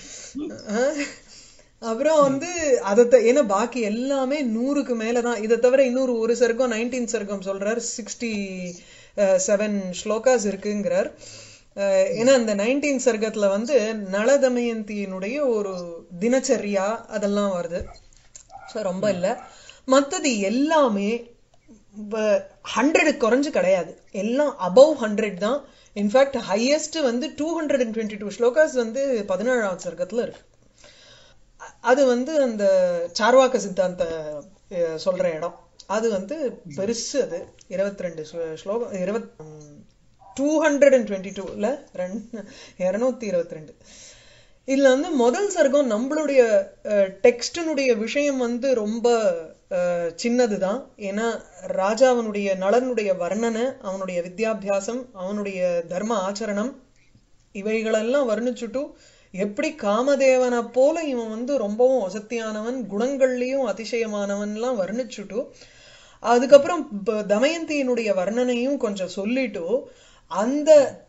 அப்புறம் வந்து அதை ஏன்னா பாக்கி எல்லாமே நூறுக்கு மேலதான். இதை தவிர இன்னொரு ஒரு சர்க்கம் நைன்டீன் சர்க்கம் சொல்றாரு, சிக்ஸ்டி செவன் ஸ்லோகாஸ் இருக்குங்கிறார். ஏன்னா இந்த நைன்டீன் சர்க்கத்துல வந்து நள தமயந்தியினுடைய ஒரு தினச்சரியா அதெல்லாம் வருது. ரொம்ப இல்ல, மத்தது எல்லாமே ஹண்ட்ரடு குறைஞ்சு கிடையாது, எல்லாம் அபவ் ஹண்ட்ரட் தான். இன்ஃபேக்ட் ஹையஸ்ட் வந்து two hundred and twenty two slokas வந்து பதினேழாவது சர்க்கத்துல இருக்கு. அது வந்து அந்த சார்வாக்க சித்தாந்த சொல்ற இடம். அது வந்து பெருசு. அது இருபத்தி ரெண்டு ஸ்லோகம், இருபத் டூ ஹண்ட்ரட் அண்ட் டுவெண்ட்டி டூல இருநூத்தி இருபத்தி ரெண்டு. இதுல வந்து முதல் சர்க்கம் நம்மளுடைய டெக்ஸ்டினுடைய விஷயம் வந்து ரொம்ப சின்னதுதான். ஏன்னா ராஜாவனுடைய நளனுடைய வர்ணனை, அவனுடைய வித்யாபியாசம், அவனுடைய தர்ம ஆச்சரணம் இவைகளெல்லாம் வர்ணிச்சுட்டு எப்படி காமதேவனை போல இவன் வந்து ரொம்பவும் வசத்தியானவன், குணங்கள்லயும் அதிசயமானவன் எல்லாம் வர்ணிச்சுட்டு, அதுக்கப்புறம் தமயந்தியினுடைய வர்ணனையும் கொஞ்சம் சொல்லிட்டு, அந்த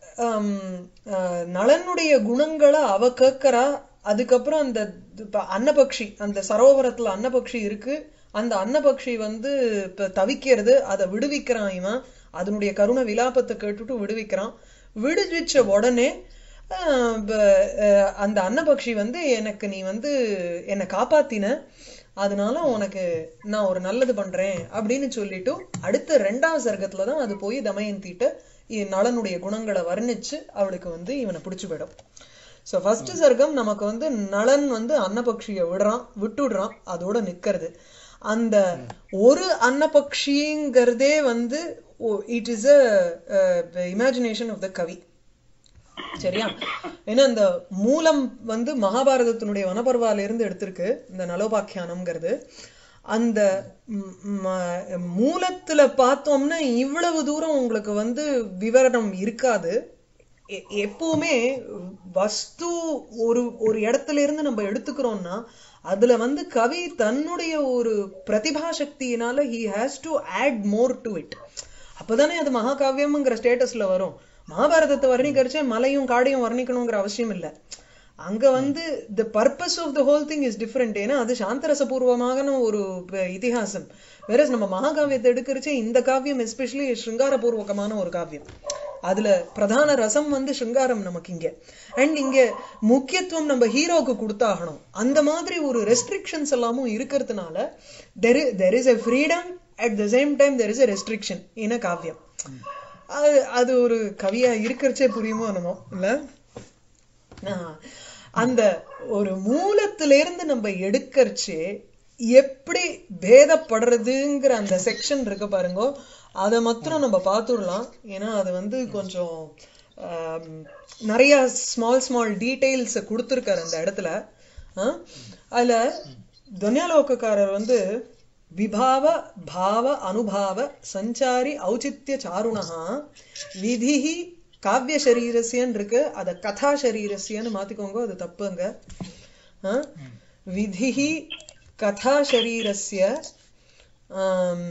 நளனுடைய குணங்களை அவ கேட்கறா. அதுக்கப்புறம் அந்த அன்னபக்ஷி, அந்த சரோவரத்துல அன்னபக்ஷி இருக்கு, அந்த அன்னபக்ஷி வந்து இப்ப தவிக்கிறது, அதை விடுவிக்கிறான் இவன். அதனுடைய கருண விலாபத்தை கேட்டுட்டு விடுவிக்கிறான். விடுவிச்ச உடனே அந்த அன்னபக்ஷி வந்து எனக்கு நீ வந்து என்னை காப்பாத்தின, அதனால உனக்கு நான் ஒரு நல்லது பண்றேன் அப்படின்னு சொல்லிட்டு அடுத்த ரெண்டாவது சர்க்கத்துலதான் அது போய் தமயந்திட்ட நளனுடைய குணங்களை வர்ணிச்சு அவளுக்கு வந்து இவனை பிடிச்சு போயிடும். சோ ஃபர்ஸ்ட் சர்க்கம் நமக்கு வந்து நளன் வந்து அன்னபக்ஷிய விடுறான், விட்டுடுறான், அதோட நிக்கிறது. அந்த ஒரு அன்னபக்ஷிங்கிறதே வந்து it is a imagination of the கவி. சரியா? ஏன்னா இந்த மூலம் வந்து மகாபாரதத்தினுடைய வனபர்வால இருந்து எடுத்திருக்கு இந்த நலோபாக்கியானம்ங்கிறது. அந்த மூலத்துல பார்த்தோம்னா இவ்வளவு தூரம் உங்களுக்கு வந்து விவரணம் இருக்காது. எப்பவுமே வஸ்து ஒரு ஒரு இடத்துல இருந்து நம்ம எடுத்துக்கிறோம்னா அதுல வந்து கவி தன்னுடைய ஒரு Pratibha சக்தியினால he has to add more to it. அப்பதானே அது மகாகாவியம்ங்கிற ஸ்டேட்டஸ்ல வரும். மகாபாரதத்தை வர்ணிக்கிறச்சே மலையும் காடையும் வர்ணிக்கணுங்கிற அவசியம் இல்லை. அங்க வந்து the purpose of the whole thing is different. ஏன்னா அது சாந்தரசபூர்வமான ஒரு ப- இதிகாசம். வேற நம்ம மகாகாவியத்தை எடுக்கிறச்சே இந்த காவியம் எஸ்பெஷலி ஸ்ருங்காரபூர்வகமான ஒரு காவியம். அதுல பிரதான ரசம் வந்து ஸ்ருங்காரம் நமக்கு இங்க. அண்ட் இங்க முக்கியத்துவம் நம்ம ஹீரோக்கு கொடுத்தாகணும். அந்த மாதிரி ஒரு ரெஸ்ட்ரிக்ஷன்ஸ் எல்லாமும் இருக்கிறதுனால there there is a freedom, at the same time there is a restriction in a காவியம். அது அது ஒரு கவியா இருக்கிறச்சே புரியுமோ என்னமோ இல்ல. ஆஹ் அந்த ஒரு மூலத்திலிருந்து நம்ம எடுக்கறச்சே எப்படி பேதப்படுறதுங்கிற அந்த செக்ஷன் இருக்கு பாருங்க, அதை மாத்திரம் நம்ம பார்த்துடலாம். ஏன்னா அது வந்து கொஞ்சம் ஆம், நிறைய ஸ்மால் ஸ்மால் டீடைல்ஸ் கொடுத்துருக்காரு அந்த இடத்துல. ஆஹ் அதுல துன்யாலோகக்காரர் வந்து விபாவ பாவ அனுபாவ சஞ்சாரி ஔச்சித்ய சாருணா விதிஹி காவிய சரீரஸ்யன்னு இருக்கு, அத கதா சரீரஸ்யன்னு மாத்திக்கோங்க, அது தப்புங்க. ஆஹ் விதிஹி கதா சரீரஸ்ய ஆம்,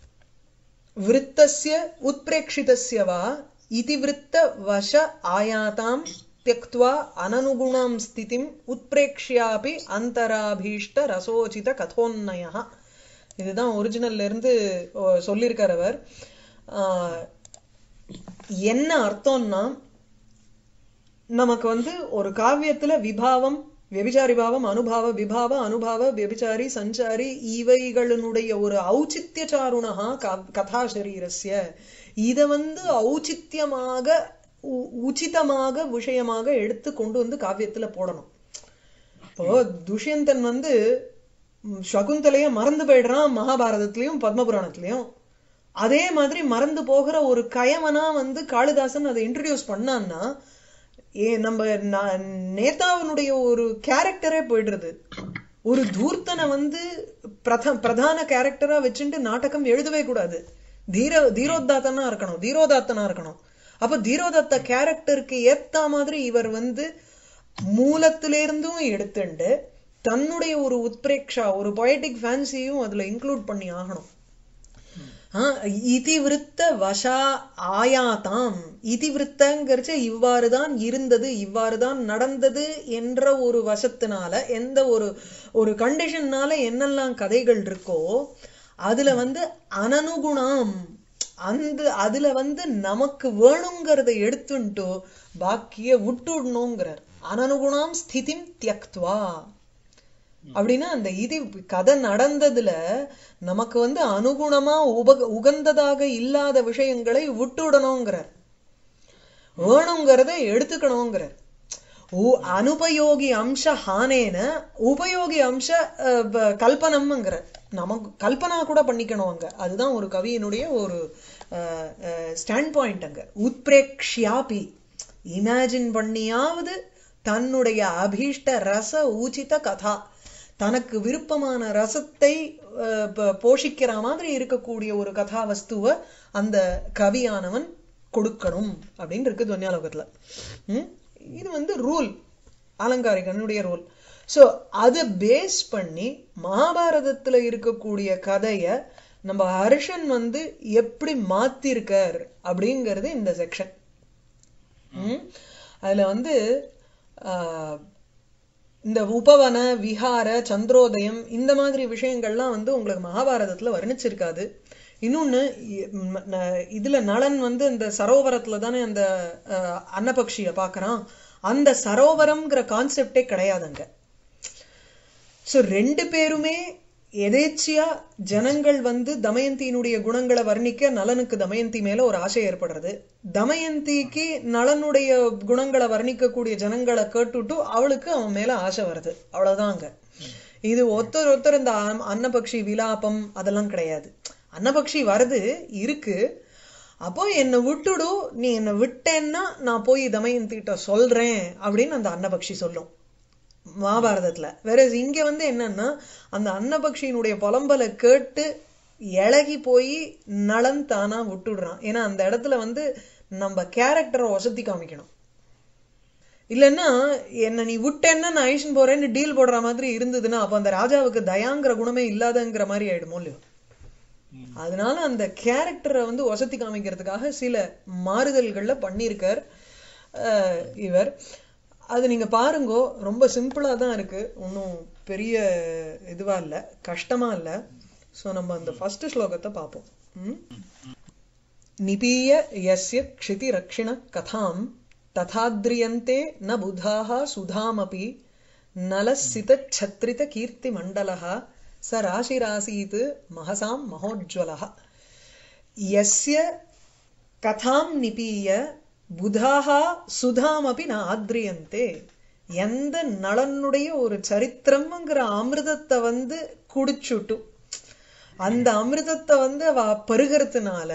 விருத்தஸ்ய உத்பிரேக்ஷிதஸ்ய வா இதிவிருத்த வச ஆயாதாம் त्यक्त्वा अननुगुणां स्थितिं उत्प्रेक्ष्यापि अन्तराभीष्ट रसोचित कथोन्नयः. இதுதான் ஒரிஜினல்ல இருந்து ஓ, சொல்லியிருக்கார் அவர். ஆஹ் என்ன அர்த்தம்னா, நமக்கு வந்து ஒரு காவியத்துல விபாவம், व्यभिचारी பாவம், அனுபாவ விபாவ, அனுபாவ व्यभिचारी சஞ்சாரி இவைகளினுடைய ஒரு ஔச்சித்யசாருணா கதா சரீரஸ்ய, இத வந்து ஔச்சித்யமாக உ- உச்சிதமாக விஷயமாக எடுத்து கொண்டு வந்து காவியத்துல போடணும். இப்போ துஷ்யந்தன் வந்து ம், சகுந்தலைய மறந்து போயிடுறான் மகாபாரதத்திலயும் பத்மபுராணத்திலயும். அதே மாதிரி மறந்து போகிற ஒரு கயவனா வந்து காளிதாசன் அதை இன்ட்ரடியூஸ் பண்ணான்னா ஏ நம்ம நா- நேதாவினுடைய ஒரு கேரக்டரே போயிடுறது. ஒரு தூர்த்தனை வந்து பிரத பிரதான கேரக்டரா வச்சுட்டு நாடகம் எழுதவே கூடாது. தீர தீரோதாத்தனா இருக்கணும், தீரோதாத்தனா இருக்கணும். அப்ப தீரோதத்த கேரக்டருக்கு ஏத்த மாதிரி இவர் வந்து மூலத்திலிருந்தும் எடுத்துண்டு தன்னுடைய ஒரு உத்பிரேக்ஷா, ஒரு பொயட்டிக் ஃபேன்சியும் அதுல இன்க்ளூட் பண்ணி ஆகணும். ஆஹ் இதிவிருத்த வசா ஆயாதாம், இதிவிருத்தங்கிறச்ச இவ்வாறுதான் இருந்தது, இவ்வாறுதான் நடந்தது என்ற ஒரு வசத்தினால, எந்த ஒரு ஒரு கண்டிஷன்னால என்னெல்லாம் கதைகள் இருக்கோ அதுல வந்து அனனுகுணம், அந்த அதுல வந்து நமக்கு வேணுங்கிறத எடுத்துட்டு பாக்கிய விட்டுடணுங்கிறார். அனனுகுணாம் ஸ்திதிம் தியக்த்வா அப்படின்னா அந்த இது கதை நடந்ததுல நமக்கு வந்து அனுகுணமா உப உகந்ததாக இல்லாத விஷயங்களை விட்டுடணுங்கிறார். வேணுங்கிறத எடுத்துக்கணுங்கிறார். உ- அனுபயோகி அம்ச ஹானேன உபயோகி அம்ச அஹ், ப- கல்பனம்ங்கிறார். நமக்கு கல்பனா கூட பண்ணிக்கணும் அங்க. அதுதான் ஒரு கவியினுடைய ஒரு ஸ்டாண்ட் பாயிண்ட் அங்க. உத்பிரேக்ஷ்யாபி, இமேஜின் பண்ணியாவது தன்னுடைய அபீஷ்ட ரச ஊச்சித கதா, தனக்கு விருப்பமான ரசத்தை அஹ், ப- போஷிக்கிற மாதிரி இருக்கக்கூடிய ஒரு கதா வஸ்துவ அந்த கவியானவன் கொடுக்கணும் அப்படின்னு இருக்கு துன்யாலோகத்துல. ம்? இது வந்து ரூல், அலங்காரிகனுடைய ரூல். சோ அதை பேஸ் பண்ணி மகாபாரதத்துல இருக்கக்கூடிய கதைய நம்ம ஹர்ஷன் வந்து எப்படி மாத்திருக்கார் அப்படிங்கிறது இந்த செக்ஷன். அதுல வந்து ஆஹ் இந்த உபவன விஹார சந்திரோதயம் இந்த மாதிரி விஷயங்கள்லாம் வந்து உங்களுக்கு மகாபாரதத்துல வர்ணிச்சிருக்காது. இன்னொன்னு இ- ம், ந- இதுல நளன் வந்து இந்த சரோவரத்துல தானே அந்த அஹ், அன்னபக்ஷிய பாக்குறான். அந்த சரோவரம்ங்கிற கான்செப்டே கிடையாதுங்க. சோ ரெண்டு பேருமே எதேச்சியா ஜனங்கள் வந்து தமயந்தியினுடைய குணங்களை வர்ணிக்க நளனுக்கு தமயந்தி மேல ஒரு ஆசை ஏற்படுறது. தமயந்திக்கு நளனுடைய குணங்களை வர்ணிக்கக்கூடிய ஜனங்களை கேட்டுட்டு அவளுக்கு அவன் மேல ஆசை வருது. அவ்வளவுதாங்க. இது ஒருத்தர் ஒருத்தர் இந்த அன்ன- அன்னபக்ஷி விலாபம் அதெல்லாம் கிடையாது. அன்னபக்ஷி வருது இருக்கு. அப்போ என்னை விட்டுடு, நீ என்னை விட்டேன்னா நான் போய் தமயந்திட்ட சொல்றேன் அப்படின்னு அந்த அன்னபக்ஷி சொல்லும் மகாபாரதத்துல. வேற இங்க வந்து என்னன்னா அந்த அன்னபக்ஷியினுடைய புலம்பலை கேட்டு இழகி போய் நளன் தானா விட்டுடுறான். ஏன்னா அந்த இடத்துல வந்து நம்ம கேரக்டரை வசதி காமிக்கணும். இல்லைன்னா என்ன நீ விட்டேன்னா நான் ஐஷன் போறேன்னு டீல் போடுற மாதிரி இருந்ததுன்னா அப்ப அந்த ராஜாவுக்கு தயாங்கிற குணமே இல்லாதங்கிற மாதிரி ஆயிடுமோ இல்லையோ. அதனால அந்த கேரக்டரை வந்து வசதி காமிக்கிறதுக்காக சில மாறுதல்கள்ல பண்ணியிருக்கார் அஹ், இவர். அது நீங்க பாருங்கோ, ரொம்ப சிம்பிளா தான் இருக்கு, ஒன்றும் பெரிய இதுவா இல்ல, கஷ்டமா இல்ல. சோ நம்ம அந்த ஃபர்ஸ்ட் ஸ்லோகத்தை பார்ப்போம். ம்? நிபீய யஸ்ய க்ஷிதி ரக்ஷிண கதாம் ததாத்ரியந்தே ந புதாஹ சுதாமபி நலசித சத்ரித கீர்த்தி மண்டலஹ ச ராசிராசீத் மகசாம் மகோஜ்வலஹ. யஸ்ய கதாம் நிபீய புதாஹ சுதாமபி ந ஆத்ரியந்தே, எந்த நலனுடைய ஒரு சரித்திரம்ங்கிற அமிர்தத்தை வந்து குடிச்சுட்டு அந்த அமிர்தத்தை வந்து அவ பருகிறதுனால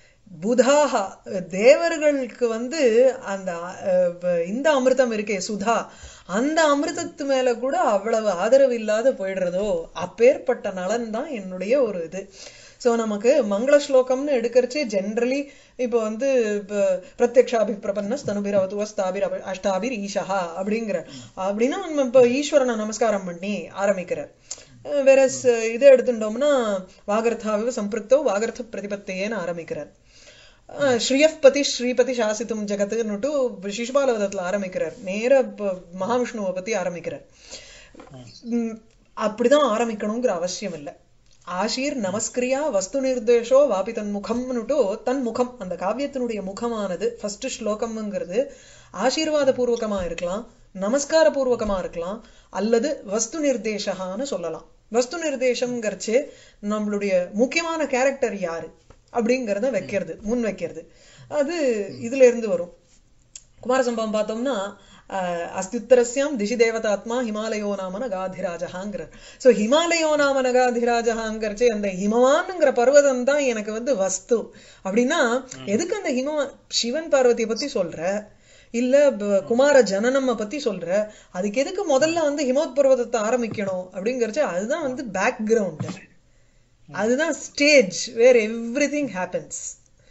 புதாஹா தேவர்களுக்கு வந்து அந்த அஹ், இந்த அமிர்தம் இருக்கே சுதா, அந்த அமிர்தத்து மேல கூட அவ்வளவு ஆதரவு இல்லாத போயிடுறதோ, அப்பேற்பட்ட நலன் தான் என்னுடைய ஒரு இது. சோ நமக்கு மங்கள ஸ்லோகம்னு எடுக்கிறச்சே ஜென்ரலி இப்போ வந்து பிரத்யக்ஷாபி பிரபன்ன ஸ்தனுபிரவது வஸ்தாபிர் அஷ்டாபிர் ஈஷா அப்படிங்கிற அப்படின்னா நம்ம இப்போ ஈஸ்வரனை நமஸ்காரம் பண்ணி ஆரம்பிக்கிறார். வேற இதை எடுத்துட்டோம்னா வாகர்த்தாவிவ சம்பிருக்தோ வாகர்த்த பிரதிபத்தையேன்னு ஆரம்பிக்கிறார். ஸ்ரீயப்பதி ஸ்ரீபதி சாசித்தும் ஜெகத்துன்னுட்டு சிசுபாலவதத்துல ஆரம்பிக்கிறார். நேர மகாவிஷ்ணுவை பத்தி ஆரம்பிக்கிறார். உம் அப்படிதான் ஆரம்பிக்கணுங்கிற அவசியம் இல்லை. ஆஷீர் நமஸ்கிரியா வஸ்து நிர்தேஷோ வாபி தன் முகம்னுட்டோ, தன் முகம் அந்த காவியத்தினுடைய முகமானது ஃபர்ஸ்ட் ஸ்லோகம்ங்கிறது ஆசீர்வாத பூர்வகமா இருக்கலாம், நமஸ்கார பூர்வகமா இருக்கலாம், அல்லது வஸ்து நிர்தேசகான்னு சொல்லலாம். வஸ்து நிர்தேசம்ங்கிறச்சு நம்மளுடைய முக்கியமான கேரக்டர் யாரு அப்படிங்கிறத வைக்கிறது, முன் வைக்கிறது. அது இதுல இருந்து வரும். குமாரசம்பவம் பார்த்தோம்னா அஸ்தியுத்தரஸ்யாம் திசி தேவதாத்மா ஹிமாலயோ நாம நகாதிராஜகாங்கிறார். சோ ஹிமாலயோ நாம நகாதிராஜகாங்கிறச்சே அந்த ஹிமவான்ங்கிற பர்வதம் தான் எனக்கு வந்து வஸ்து அப்படின்னா, எதுக்கு அந்த ஹிம சிவன் பார்வதியை பத்தி சொல்ற இல்ல குமார ஜனனம்ம பத்தி சொல்ற, அதுக்கு எதுக்கு முதல்ல வந்து ஹிமோத் பர்வதத்தை ஆரம்பிக்கணும் அப்படிங்கிறச்சு, அதுதான் வந்து பேக்ரவுண்ட், அதுதான் stage where everything happens.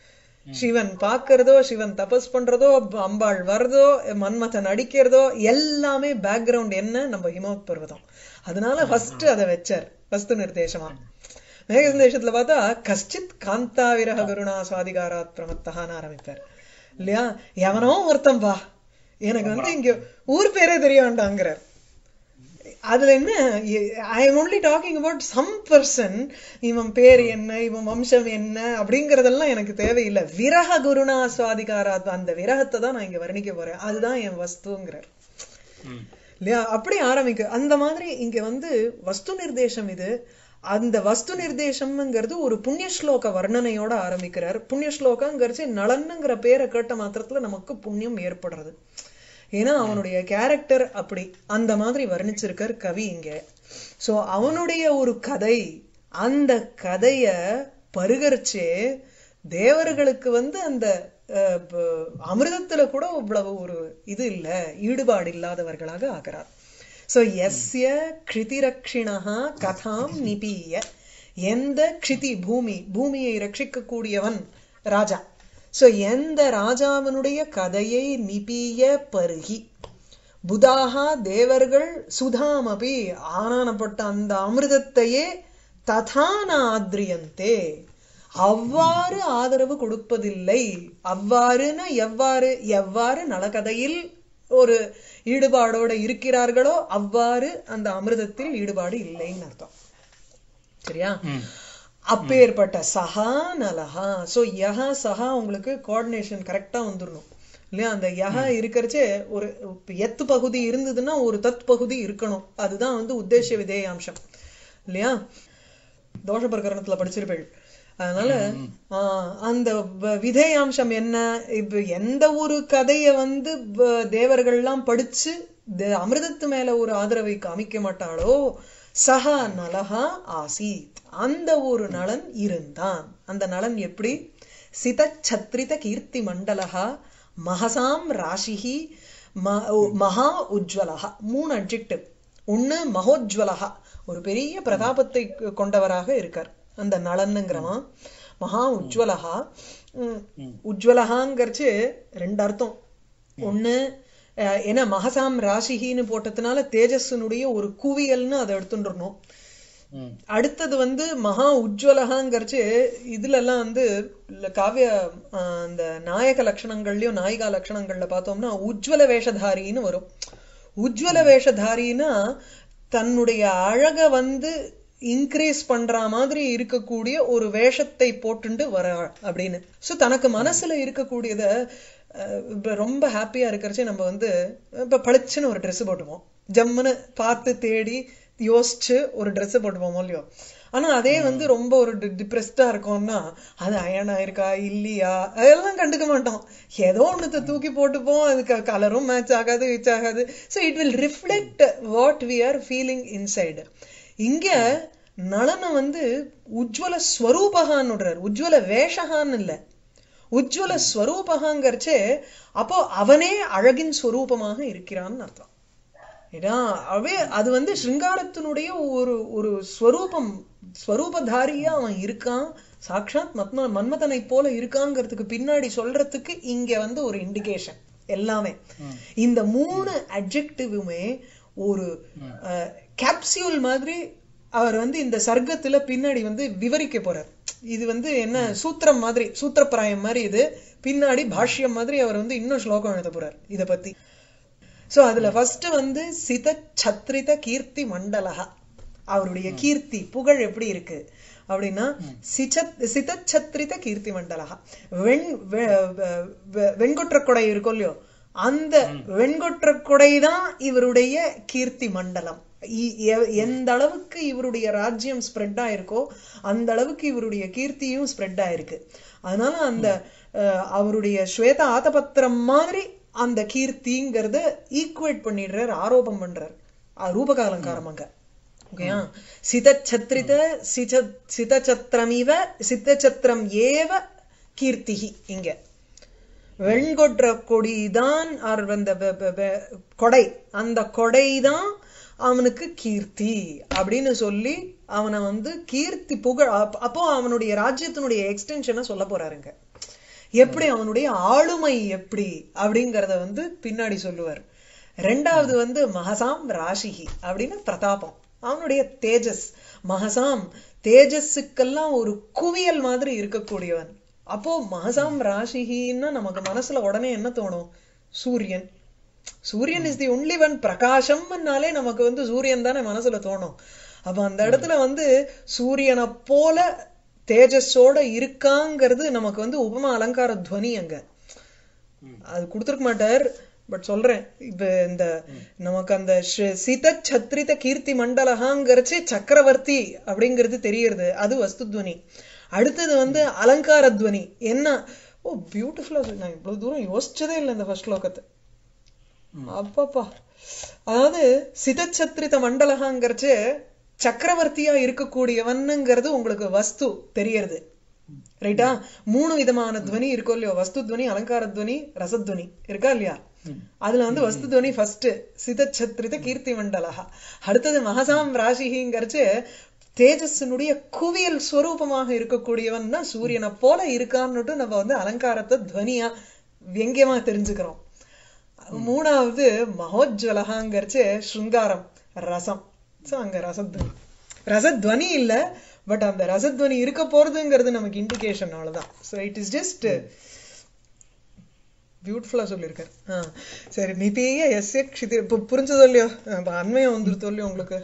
Sivan பாக்குறதோ, சிவன் தபஸ் பண்றதோ, அம்பாள் வர்றதோ, மன்மதன் அடிக்கிறதோ எல்லாமே பேக்ரவுண்ட் என்ன, நம்ம ஹிமோத் பர்வதம். அதனால ஃபர்ஸ்ட் அதை வச்சார் வஸ்து நிர்தேசமா. மேக சந்தேஷத்துல பார்த்தா கஷ்டித் காந்தா விரக குருணா சுவாதிகாராத் பிரமத்தகான்னு ஆரம்பிப்பார் இல்லையா. எவனோ ஒருத்தன் பா, எனக்கு வந்து இங்க ஊர் பேரே தெரிய வேண்டாங்கிறார். அதுல என்ன, I am only talking about some person, இவன் பேர் என்ன, இவன் வம்சம் என்ன அப்படிங்கறதெல்லாம் எனக்கு தேவையில்லை. விரக குருணா சுவாதிகாரா, அந்த விரகத்தை தான் நான் இங்க வர்ணிக்க போறேன், அதுதான் என் வஸ்துங்கிறார் இல்லையா. அப்படி ஆரம்பிக்க அந்த மாதிரி இங்க வந்து வஸ்து நிர்தேசம். இது அந்த வஸ்து நிர்தேசம்ங்கிறது ஒரு புண்ணியஸ்லோக வர்ணனையோட ஆரம்பிக்கிறார். புண்ணியஸ்லோகங்கிறச்சு நலன்னுங்கிற பேரை கேட்ட மாத்திரத்துல நமக்கு புண்ணியம் ஏற்படுறது. ஏன்னா அவனுடைய கேரக்டர் அப்படி அந்த மாதிரி வர்ணிச்சிருக்கார் கவி இங்க. சோ அவனுடைய ஒரு கதை, அந்த கதைய பருகரிச்சே தேவர்களுக்கு வந்து அந்த அமிர்தத்துல கூட இவ்வளவு ஒரு இது இல்ல, ஈடுபாடு இல்லாதவர்களாக ஆகிறார். சோ எஸ்ய க்ஷிதிரக்ஷிணஹ கதாம் நிபீய, எந்த க்ஷிதி பூமி, பூமியை ரட்சிக்க கூடியவன் ராஜா. சோ எந்த ராஜாவினுடைய கதையை நிபீய பருகி, புதாகா தேவர்கள் சுதாமபி ஆனானப்பட்ட அந்த அமிர்தத்தையே ததான ஆத்ரியந்தே அவ்வாறு ஆதரவு கொடுப்பதில்லை. அவ்வாறுனா எவ்வாறு, எவ்வாறு நலகதையில் ஒரு ஈடுபாடோட இருக்கிறார்களோ அவ்வாறு அந்த அமிர்தத்தில் ஈடுபாடு இல்லைன்னு அர்த்தம். சரியா. அப்பேற்பட்ட சஹா நலஹா. சோ யஹா சஹா உங்களுக்கு கோஆர்டினேஷன் கரெக்டா வந்துடணும் இல்லையா. அந்த யஹா இருக்கிறச்சே ஒரு எத்து பகுதி இருந்ததுன்னா ஒரு தத் பகுதி இருக்கணும். அதுதான் வந்து உத்தேச விதேயாம்சம் இல்லையா. தோஷ பிரகரணத்துல படிச்சிருப்பேள். அதனால ஆஹ் அந்த விதேயாம்சம் என்ன, இப்ப எந்த ஒரு கதைய வந்து தேவர்கள்லாம் படிச்சு அமிர்தத்து மேல ஒரு ஆதரவை காமிக்க மாட்டாளோ, சஹா நலஹா ஆசீத், அந்த ஒரு நலன் இருந்தான். அந்த நலன் எப்படி, சித சத்ரித கீர்த்தி மண்டலஹா மகசாம் ராசிஹி மகா உஜ்வலஹா. மூணு அட்ஜெக்டிவ். ஒண்ணு மகோஜ்வலஹா, ஒரு பெரிய பிரதாபத்தை கொண்டவராக இருக்கார் அந்த நலன்னுங்கிறவன். மகா உஜ்வலஹா, உஜ்வலஹாங்கிறச்சு ரெண்டு அர்த்தம். ஒண்ணு ஏன்னா மகசாம் ராசிஹின்னு போட்டதுனால தேஜஸ்னுடைய ஒரு குவியல்னு அதை எடுத்துட்டுறணும். அடுத்தது வந்து மகா உஜ்வலகாங்கிறச்சு இதுல எல்லாம் வந்து காவிய அந்த நாயக லட்சணங்கள்லயும் நாயிகா லட்சணங்கள்ல பார்த்தோம்னா உஜ்வல வேஷதாரின்னு வரும். உஜ்வல வேஷதாரினா தன்னுடைய அழக வந்து இன்க்ரீஸ் பண்ற மாதிரி இருக்கக்கூடிய ஒரு வேஷத்தை போட்டுண்டு வர அப்படின்னு. சோ தனக்கு மனசுல இருக்கக்கூடியத இப்ப ரொம்ப ஹாப்பியா இருக்கிறச்சே நம்ம வந்து இப்ப பளிச்சுன்னு ஒரு ட்ரெஸ் போட்டுப்போம், ஜம்முன்னு பார்த்து தேடி யோசிச்சு ஒரு ட்ரெஸ் போட்டுப்போம் இல்லையோ. ஆனா அதே வந்து ரொம்ப ஒரு டிப்ரெஸ்டா இருக்கோம்னா அது அயனா இருக்கா இல்லையா அதெல்லாம் கண்டுக்க மாட்டோம், ஏதோ ஒண்ணுத்த தூக்கி போட்டுப்போம், அதுக்கு கலரும் மேட்ச் ஆகாது விச் ஆகாது. So it will reflect what we are feeling inside. இங்க நளன வந்து உஜ்வல ஸ்வரூபகான்னு விடுறாரு, உஜ்வல வேஷகான்னு இல்ல, உஜ்வல ஸ்வரூபகாங்கிறச்சே அப்போ அவனே அழகின் ஸ்வரூபமாக இருக்கிறான்னு அர்த்தம். ஏன்னா அவே அது வந்து ஸ்ருங்காரத்தினுடைய ஒரு ஒரு ஸ்வரூபம், ஸ்வரூபதாரியா அவன் இருக்கான், சாட்சாத் மத்ம மன்மதனை போல இருக்காங்கிறதுக்கு பின்னாடி சொல்றதுக்கு இங்க வந்து ஒரு இண்டிகேஷன் எல்லாமே. இந்த மூணு அட்ஜெக்டிவுமே ஒரு கேப்சியூல் மாதிரி அவர் வந்து இந்த சர்க்கத்துல பின்னாடி வந்து விவரிக்க போறார். இது வந்து என்ன சூத்திரம் மாதிரி, சூத்திரப்பிராயம் மாதிரி, இது பின்னாடி பாஷ்யம் மாதிரி அவர் வந்து இன்னும் ஸ்லோகம் எழுத போறார் இத பத்தி. சோ அதுல ஃபர்ஸ்ட் வந்து சித சத்ரித கீர்த்தி மண்டலஹா, அவருடைய கீர்த்தி புகழ் எப்படி இருக்கு அப்படின்னா சித சத்ரித கீர்த்தி மண்டலஹா, வெண் வெண்கொற்ற கொடை இருக்கும் இல்லையோ, அந்த வெண்கொற்ற கொடைதான் இவருடைய கீர்த்தி மண்டலம். எந்த அளவுக்கு இவருடைய ராஜ்யம் ஸ்ப்ரெட் ஆயிருக்கோ அந்த அளவுக்கு இவருடைய கீர்த்தியும் ஸ்ப்ரெட் ஆயிருக்கு. அதனால அந்த அவருடைய ஸ்வேத ஆதபத்திரம் மாதிரி அந்த கீர்த்திங்கிறத ஈக்குவேட் பண்ணிடுறார், ஆரோபம் பண்றார் ரூபக அலங்காரமாக. ஓகேயா, சிதச்சத்ரித சித சிதச்சத்திரமிவ சித்தச்சத்திரம் ஏவ கீர்த்திகி. இங்க வெண்கொற்ற கொடிதான் அந்த கொடை, அந்த கொடைதான் அவனுக்கு கீர்த்தி அப்படின்னு சொல்லி அவனை வந்து கீர்த்தி புகழ். அப்போ அவனுடைய ராஜ்யத்தினுடைய எக்ஸ்டென்ஷனை சொல்ல போறாருங்க, எப்படி அவனுடைய ஆளுமை எப்படி அப்படிங்கறத வந்து பின்னாடி சொல்லுவார். ரெண்டாவது வந்து மகசாம் ராசிகி அப்படின்னு பிரதாபம், அவனுடைய தேஜஸ். மகசாம் தேஜஸுக்கெல்லாம் ஒரு குவியல் மாதிரி இருக்கக்கூடியவன். அப்போ மகசாம் ராசிகின்னா நமக்கு மனசுல உடனே என்ன தோணும்? சூரியன். சூரியன் இஸ் தி ஒன்லி ஒன். பிரகாசம்னாலே நமக்கு வந்து சூரியன் தானே மனசுல தோணும். அப்ப அந்த இடத்துல வந்து சூரியனை போல தேஜஸோட இருக்காங்கிறது நமக்கு வந்து உபமா அலங்கார துவனி. அங்க அது கொடுத்துருக்க மாட்டார், பட் சொல்றேன். இப்ப இந்த நமக்கு அந்த சித சத்ரித கீர்த்தி மண்டலகாங்கிறச்சு சக்கரவர்த்தி அப்படிங்கிறது தெரியறது, அது வஸ்து துவனி. அடுத்தது வந்து அலங்கார துவனி. என்ன ஓ பியூட்டிஃபுல்லா சொல்லி, நான் இவ்வளவு தூரம் யோசிச்சதே இல்லை இந்த ஃபர்ஸ்ட் ஸ்லோகத்தை. அப்பப்பா, அதாவது சிதச்சத்ரித மண்டலகாங்கிறச்சு சக்கரவர்த்தியா இருக்கக்கூடியவன்ங்கிறது உங்களுக்கு வஸ்து தெரியறது, ரைட்டா? மூணு விதமான துவனி இருக்கும் இல்லையோ, வஸ்து துவனி, அலங்கார துவனி, ரசத்வனி இருக்கா இல்லையா? அதுல வந்து வஸ்து துவனி ஃபர்ஸ்ட், சிதச்சத்ரித கீர்த்தி மண்டலகா. அடுத்தது மகசாம் ராசிங்கிறச்சு தேஜஸினுடைய குவியல் ஸ்வரூபமாக இருக்கக்கூடியவன்னா சூரியனை போல இருக்கான்னுட்டு நம்ம வந்து அலங்காரத்தை துவனியா வியங்கியமா தெரிஞ்சுக்கிறோம். மூணாவது மகோஜ்வலகாங்கிறச்சு ஸ்ருங்காரம், ரசம். சோ அங்க ரசத்வனி, ரசத்வனி இல்ல, பட் அந்த ரசத்வனி இருக்க போறதுங்கிறது நமக்கு இண்டிகேஷன், அவ்வளவுதான். சோ இட் இஸ் ஜஸ்ட் பியூட்டிஃபுல்லா சொல்லியிருக்காரு. ஆஹ் சரி, நிபேய எஸ்ய க்ஷிதி, இப்ப புரிஞ்சதோ இல்லையோ, அண்மையம் வந்துருத்தோ இல்லையோ உங்களுக்கு.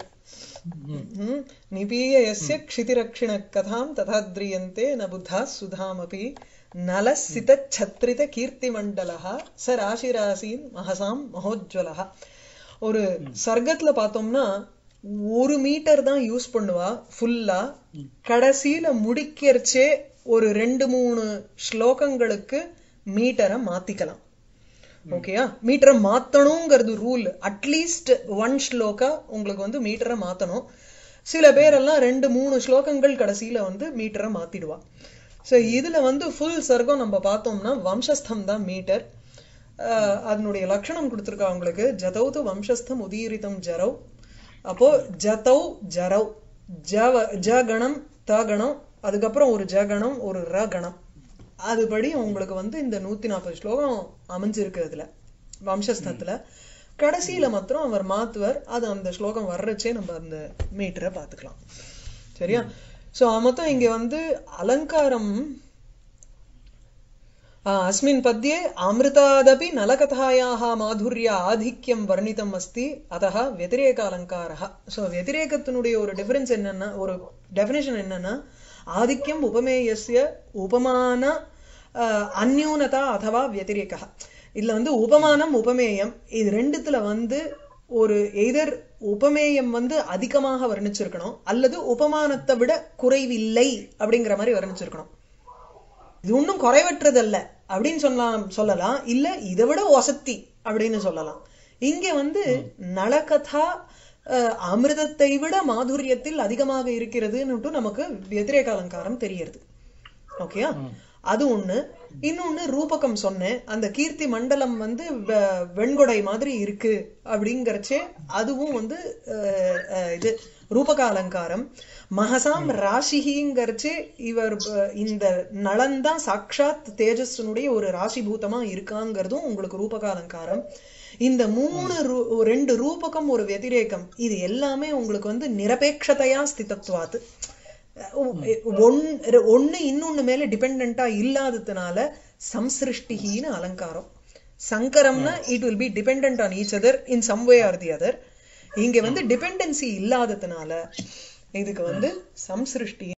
நிபீய எஸ்ய க்ஷிதிரக்ஷிண கதாம் ததாத்ரியந்தே ந புத்தா சுதாமபி நலசித சத்ரித கீர்த்தி மண்டலஹா ச ராசிராசீன் மகசாம் மகோஜ்வலஹா. ஒரு சர்க்கத்துல பார்த்தோம்னா ஒரு மீட்டர் தான் யூஸ் பண்ணுவா ஃபுல்லா, கடைசியில முடிக்கிறச்சே ஒரு ரெண்டு மூணு ஸ்லோகங்களுக்கு மீட்டரை மாத்திக்கலாம். ஓகேயா, மீட்டரை மாத்தணுங்கிறது ரூல். அட்லீஸ்ட் ஒன் ஸ்லோகா உங்களுக்கு வந்து மீட்டரை மாத்தணும். சில பேரெல்லாம் ரெண்டு மூணு ஸ்லோகங்கள் கடைசியில வந்து மீட்டரை மாத்திடுவா. சோ இதுல வந்து ஃபுல் சர்க்கம் நம்ம பார்த்தோம்னா வம்சஸ்தம் தான் மீட்டர். அதனுடைய லட்சணம் கொடுத்துருக்கா உங்களுக்கு. ஜதௌ வம்சஸ்தம் உதீரிதம் ஜரவ். அப்போ ஜதௌ ஜரவ், ஜவ ஜ கணம் த கணம், அதுக்கப்புறம் ஒரு ஜ கணம் ஒரு ர கணம். அதுபடி உங்களுக்கு வந்து இந்த நூத்தி நாற்பது ஸ்லோகம் அமைஞ்சிருக்கு இதுல வம்சஸ்தத்துல. கடைசியில மாத்திரம் அவர் மாத்துவர். அது அந்த ஸ்லோகம் வர்றச்சே நம்ம அந்த மீட்டரை பாத்துக்கலாம். சரியா? சோ மொத்தம் இங்க வந்து அலங்காரம் अस्मिन् पद्ये अमृतादपि नलकथायाः माधुर्य आधिक्यं वर्णितम् अस्ति अतः व्यतिरेक अलङ्कारः सो व्यतिरेकத்தினுடைய ஒரு டிஃபரன்ஸ் என்னன்னா ஒரு டெஃபினிஷன் என்னன்னா ஆதிக்யம் உபமேயஸ்ய உபமான அந்யூனதா अथवा व्यतिरेकः இதுல வந்து உபமானம் உபமேயம் இது ரெண்டுத்துல வந்து ஒரு எய்தர் உபமேயம் வந்து அதிகமாக வர்ணிச்சிருக்கணும் அல்லது உபமானத்தை விட குறைவில்லை அப்படிங்கிற மாதிரி வர்ணிச்சிருக்கணும் இது ஒன்றும் குறைவற்றதல்ல அப்படின்னு சொல்லலாம் சொல்லலாம் இல்ல இதை விட வசத்தி அப்படின்னு சொல்லலாம் இங்க வந்து நலகதா அமிர்தத்தை விட மாதுரியத்தில் அதிகமாக இருக்கிறதுன்னு நமக்கு व्यतिरेक अलंकारம் தெரியுது ஓகேயா அது ஒண்ணு இன்னொன்னு ரூபகம் சொன்னேன் அந்த கீர்த்தி மண்டலம் வந்து வெண்கொடை மாதிரி இருக்கு அப்படிங்கறச்சே அதுவும் வந்து இது ரூபக அலங்காரம் மகசாம் ராசிஹிங்கறச்சே இவர் இந்த நலந்தான் சாட்சாத் தேஜஸ்னுடைய ஒரு ராசிபூதமா இருக்காங்கிறதும் உங்களுக்கு ரூபக அலங்காரம் இந்த மூணு ரெண்டு ரூபகம் ஒரு व्यतिरेकம் இது எல்லாமே உங்களுக்கு வந்து நிரபேட்சதையா ஸ்திதத்வாத் ஒன்னு இன்னொன்னு மேல டிபெண்டா இல்லாததுனால சம்சிருஷ்டின்னு அலங்காரம் சங்கரம்னா it will be dependent on each other in some way or the other இங்க வந்து டிபெண்டன்சி இல்லாததுனால இதுக்கு வந்து சம்சிருஷ்டி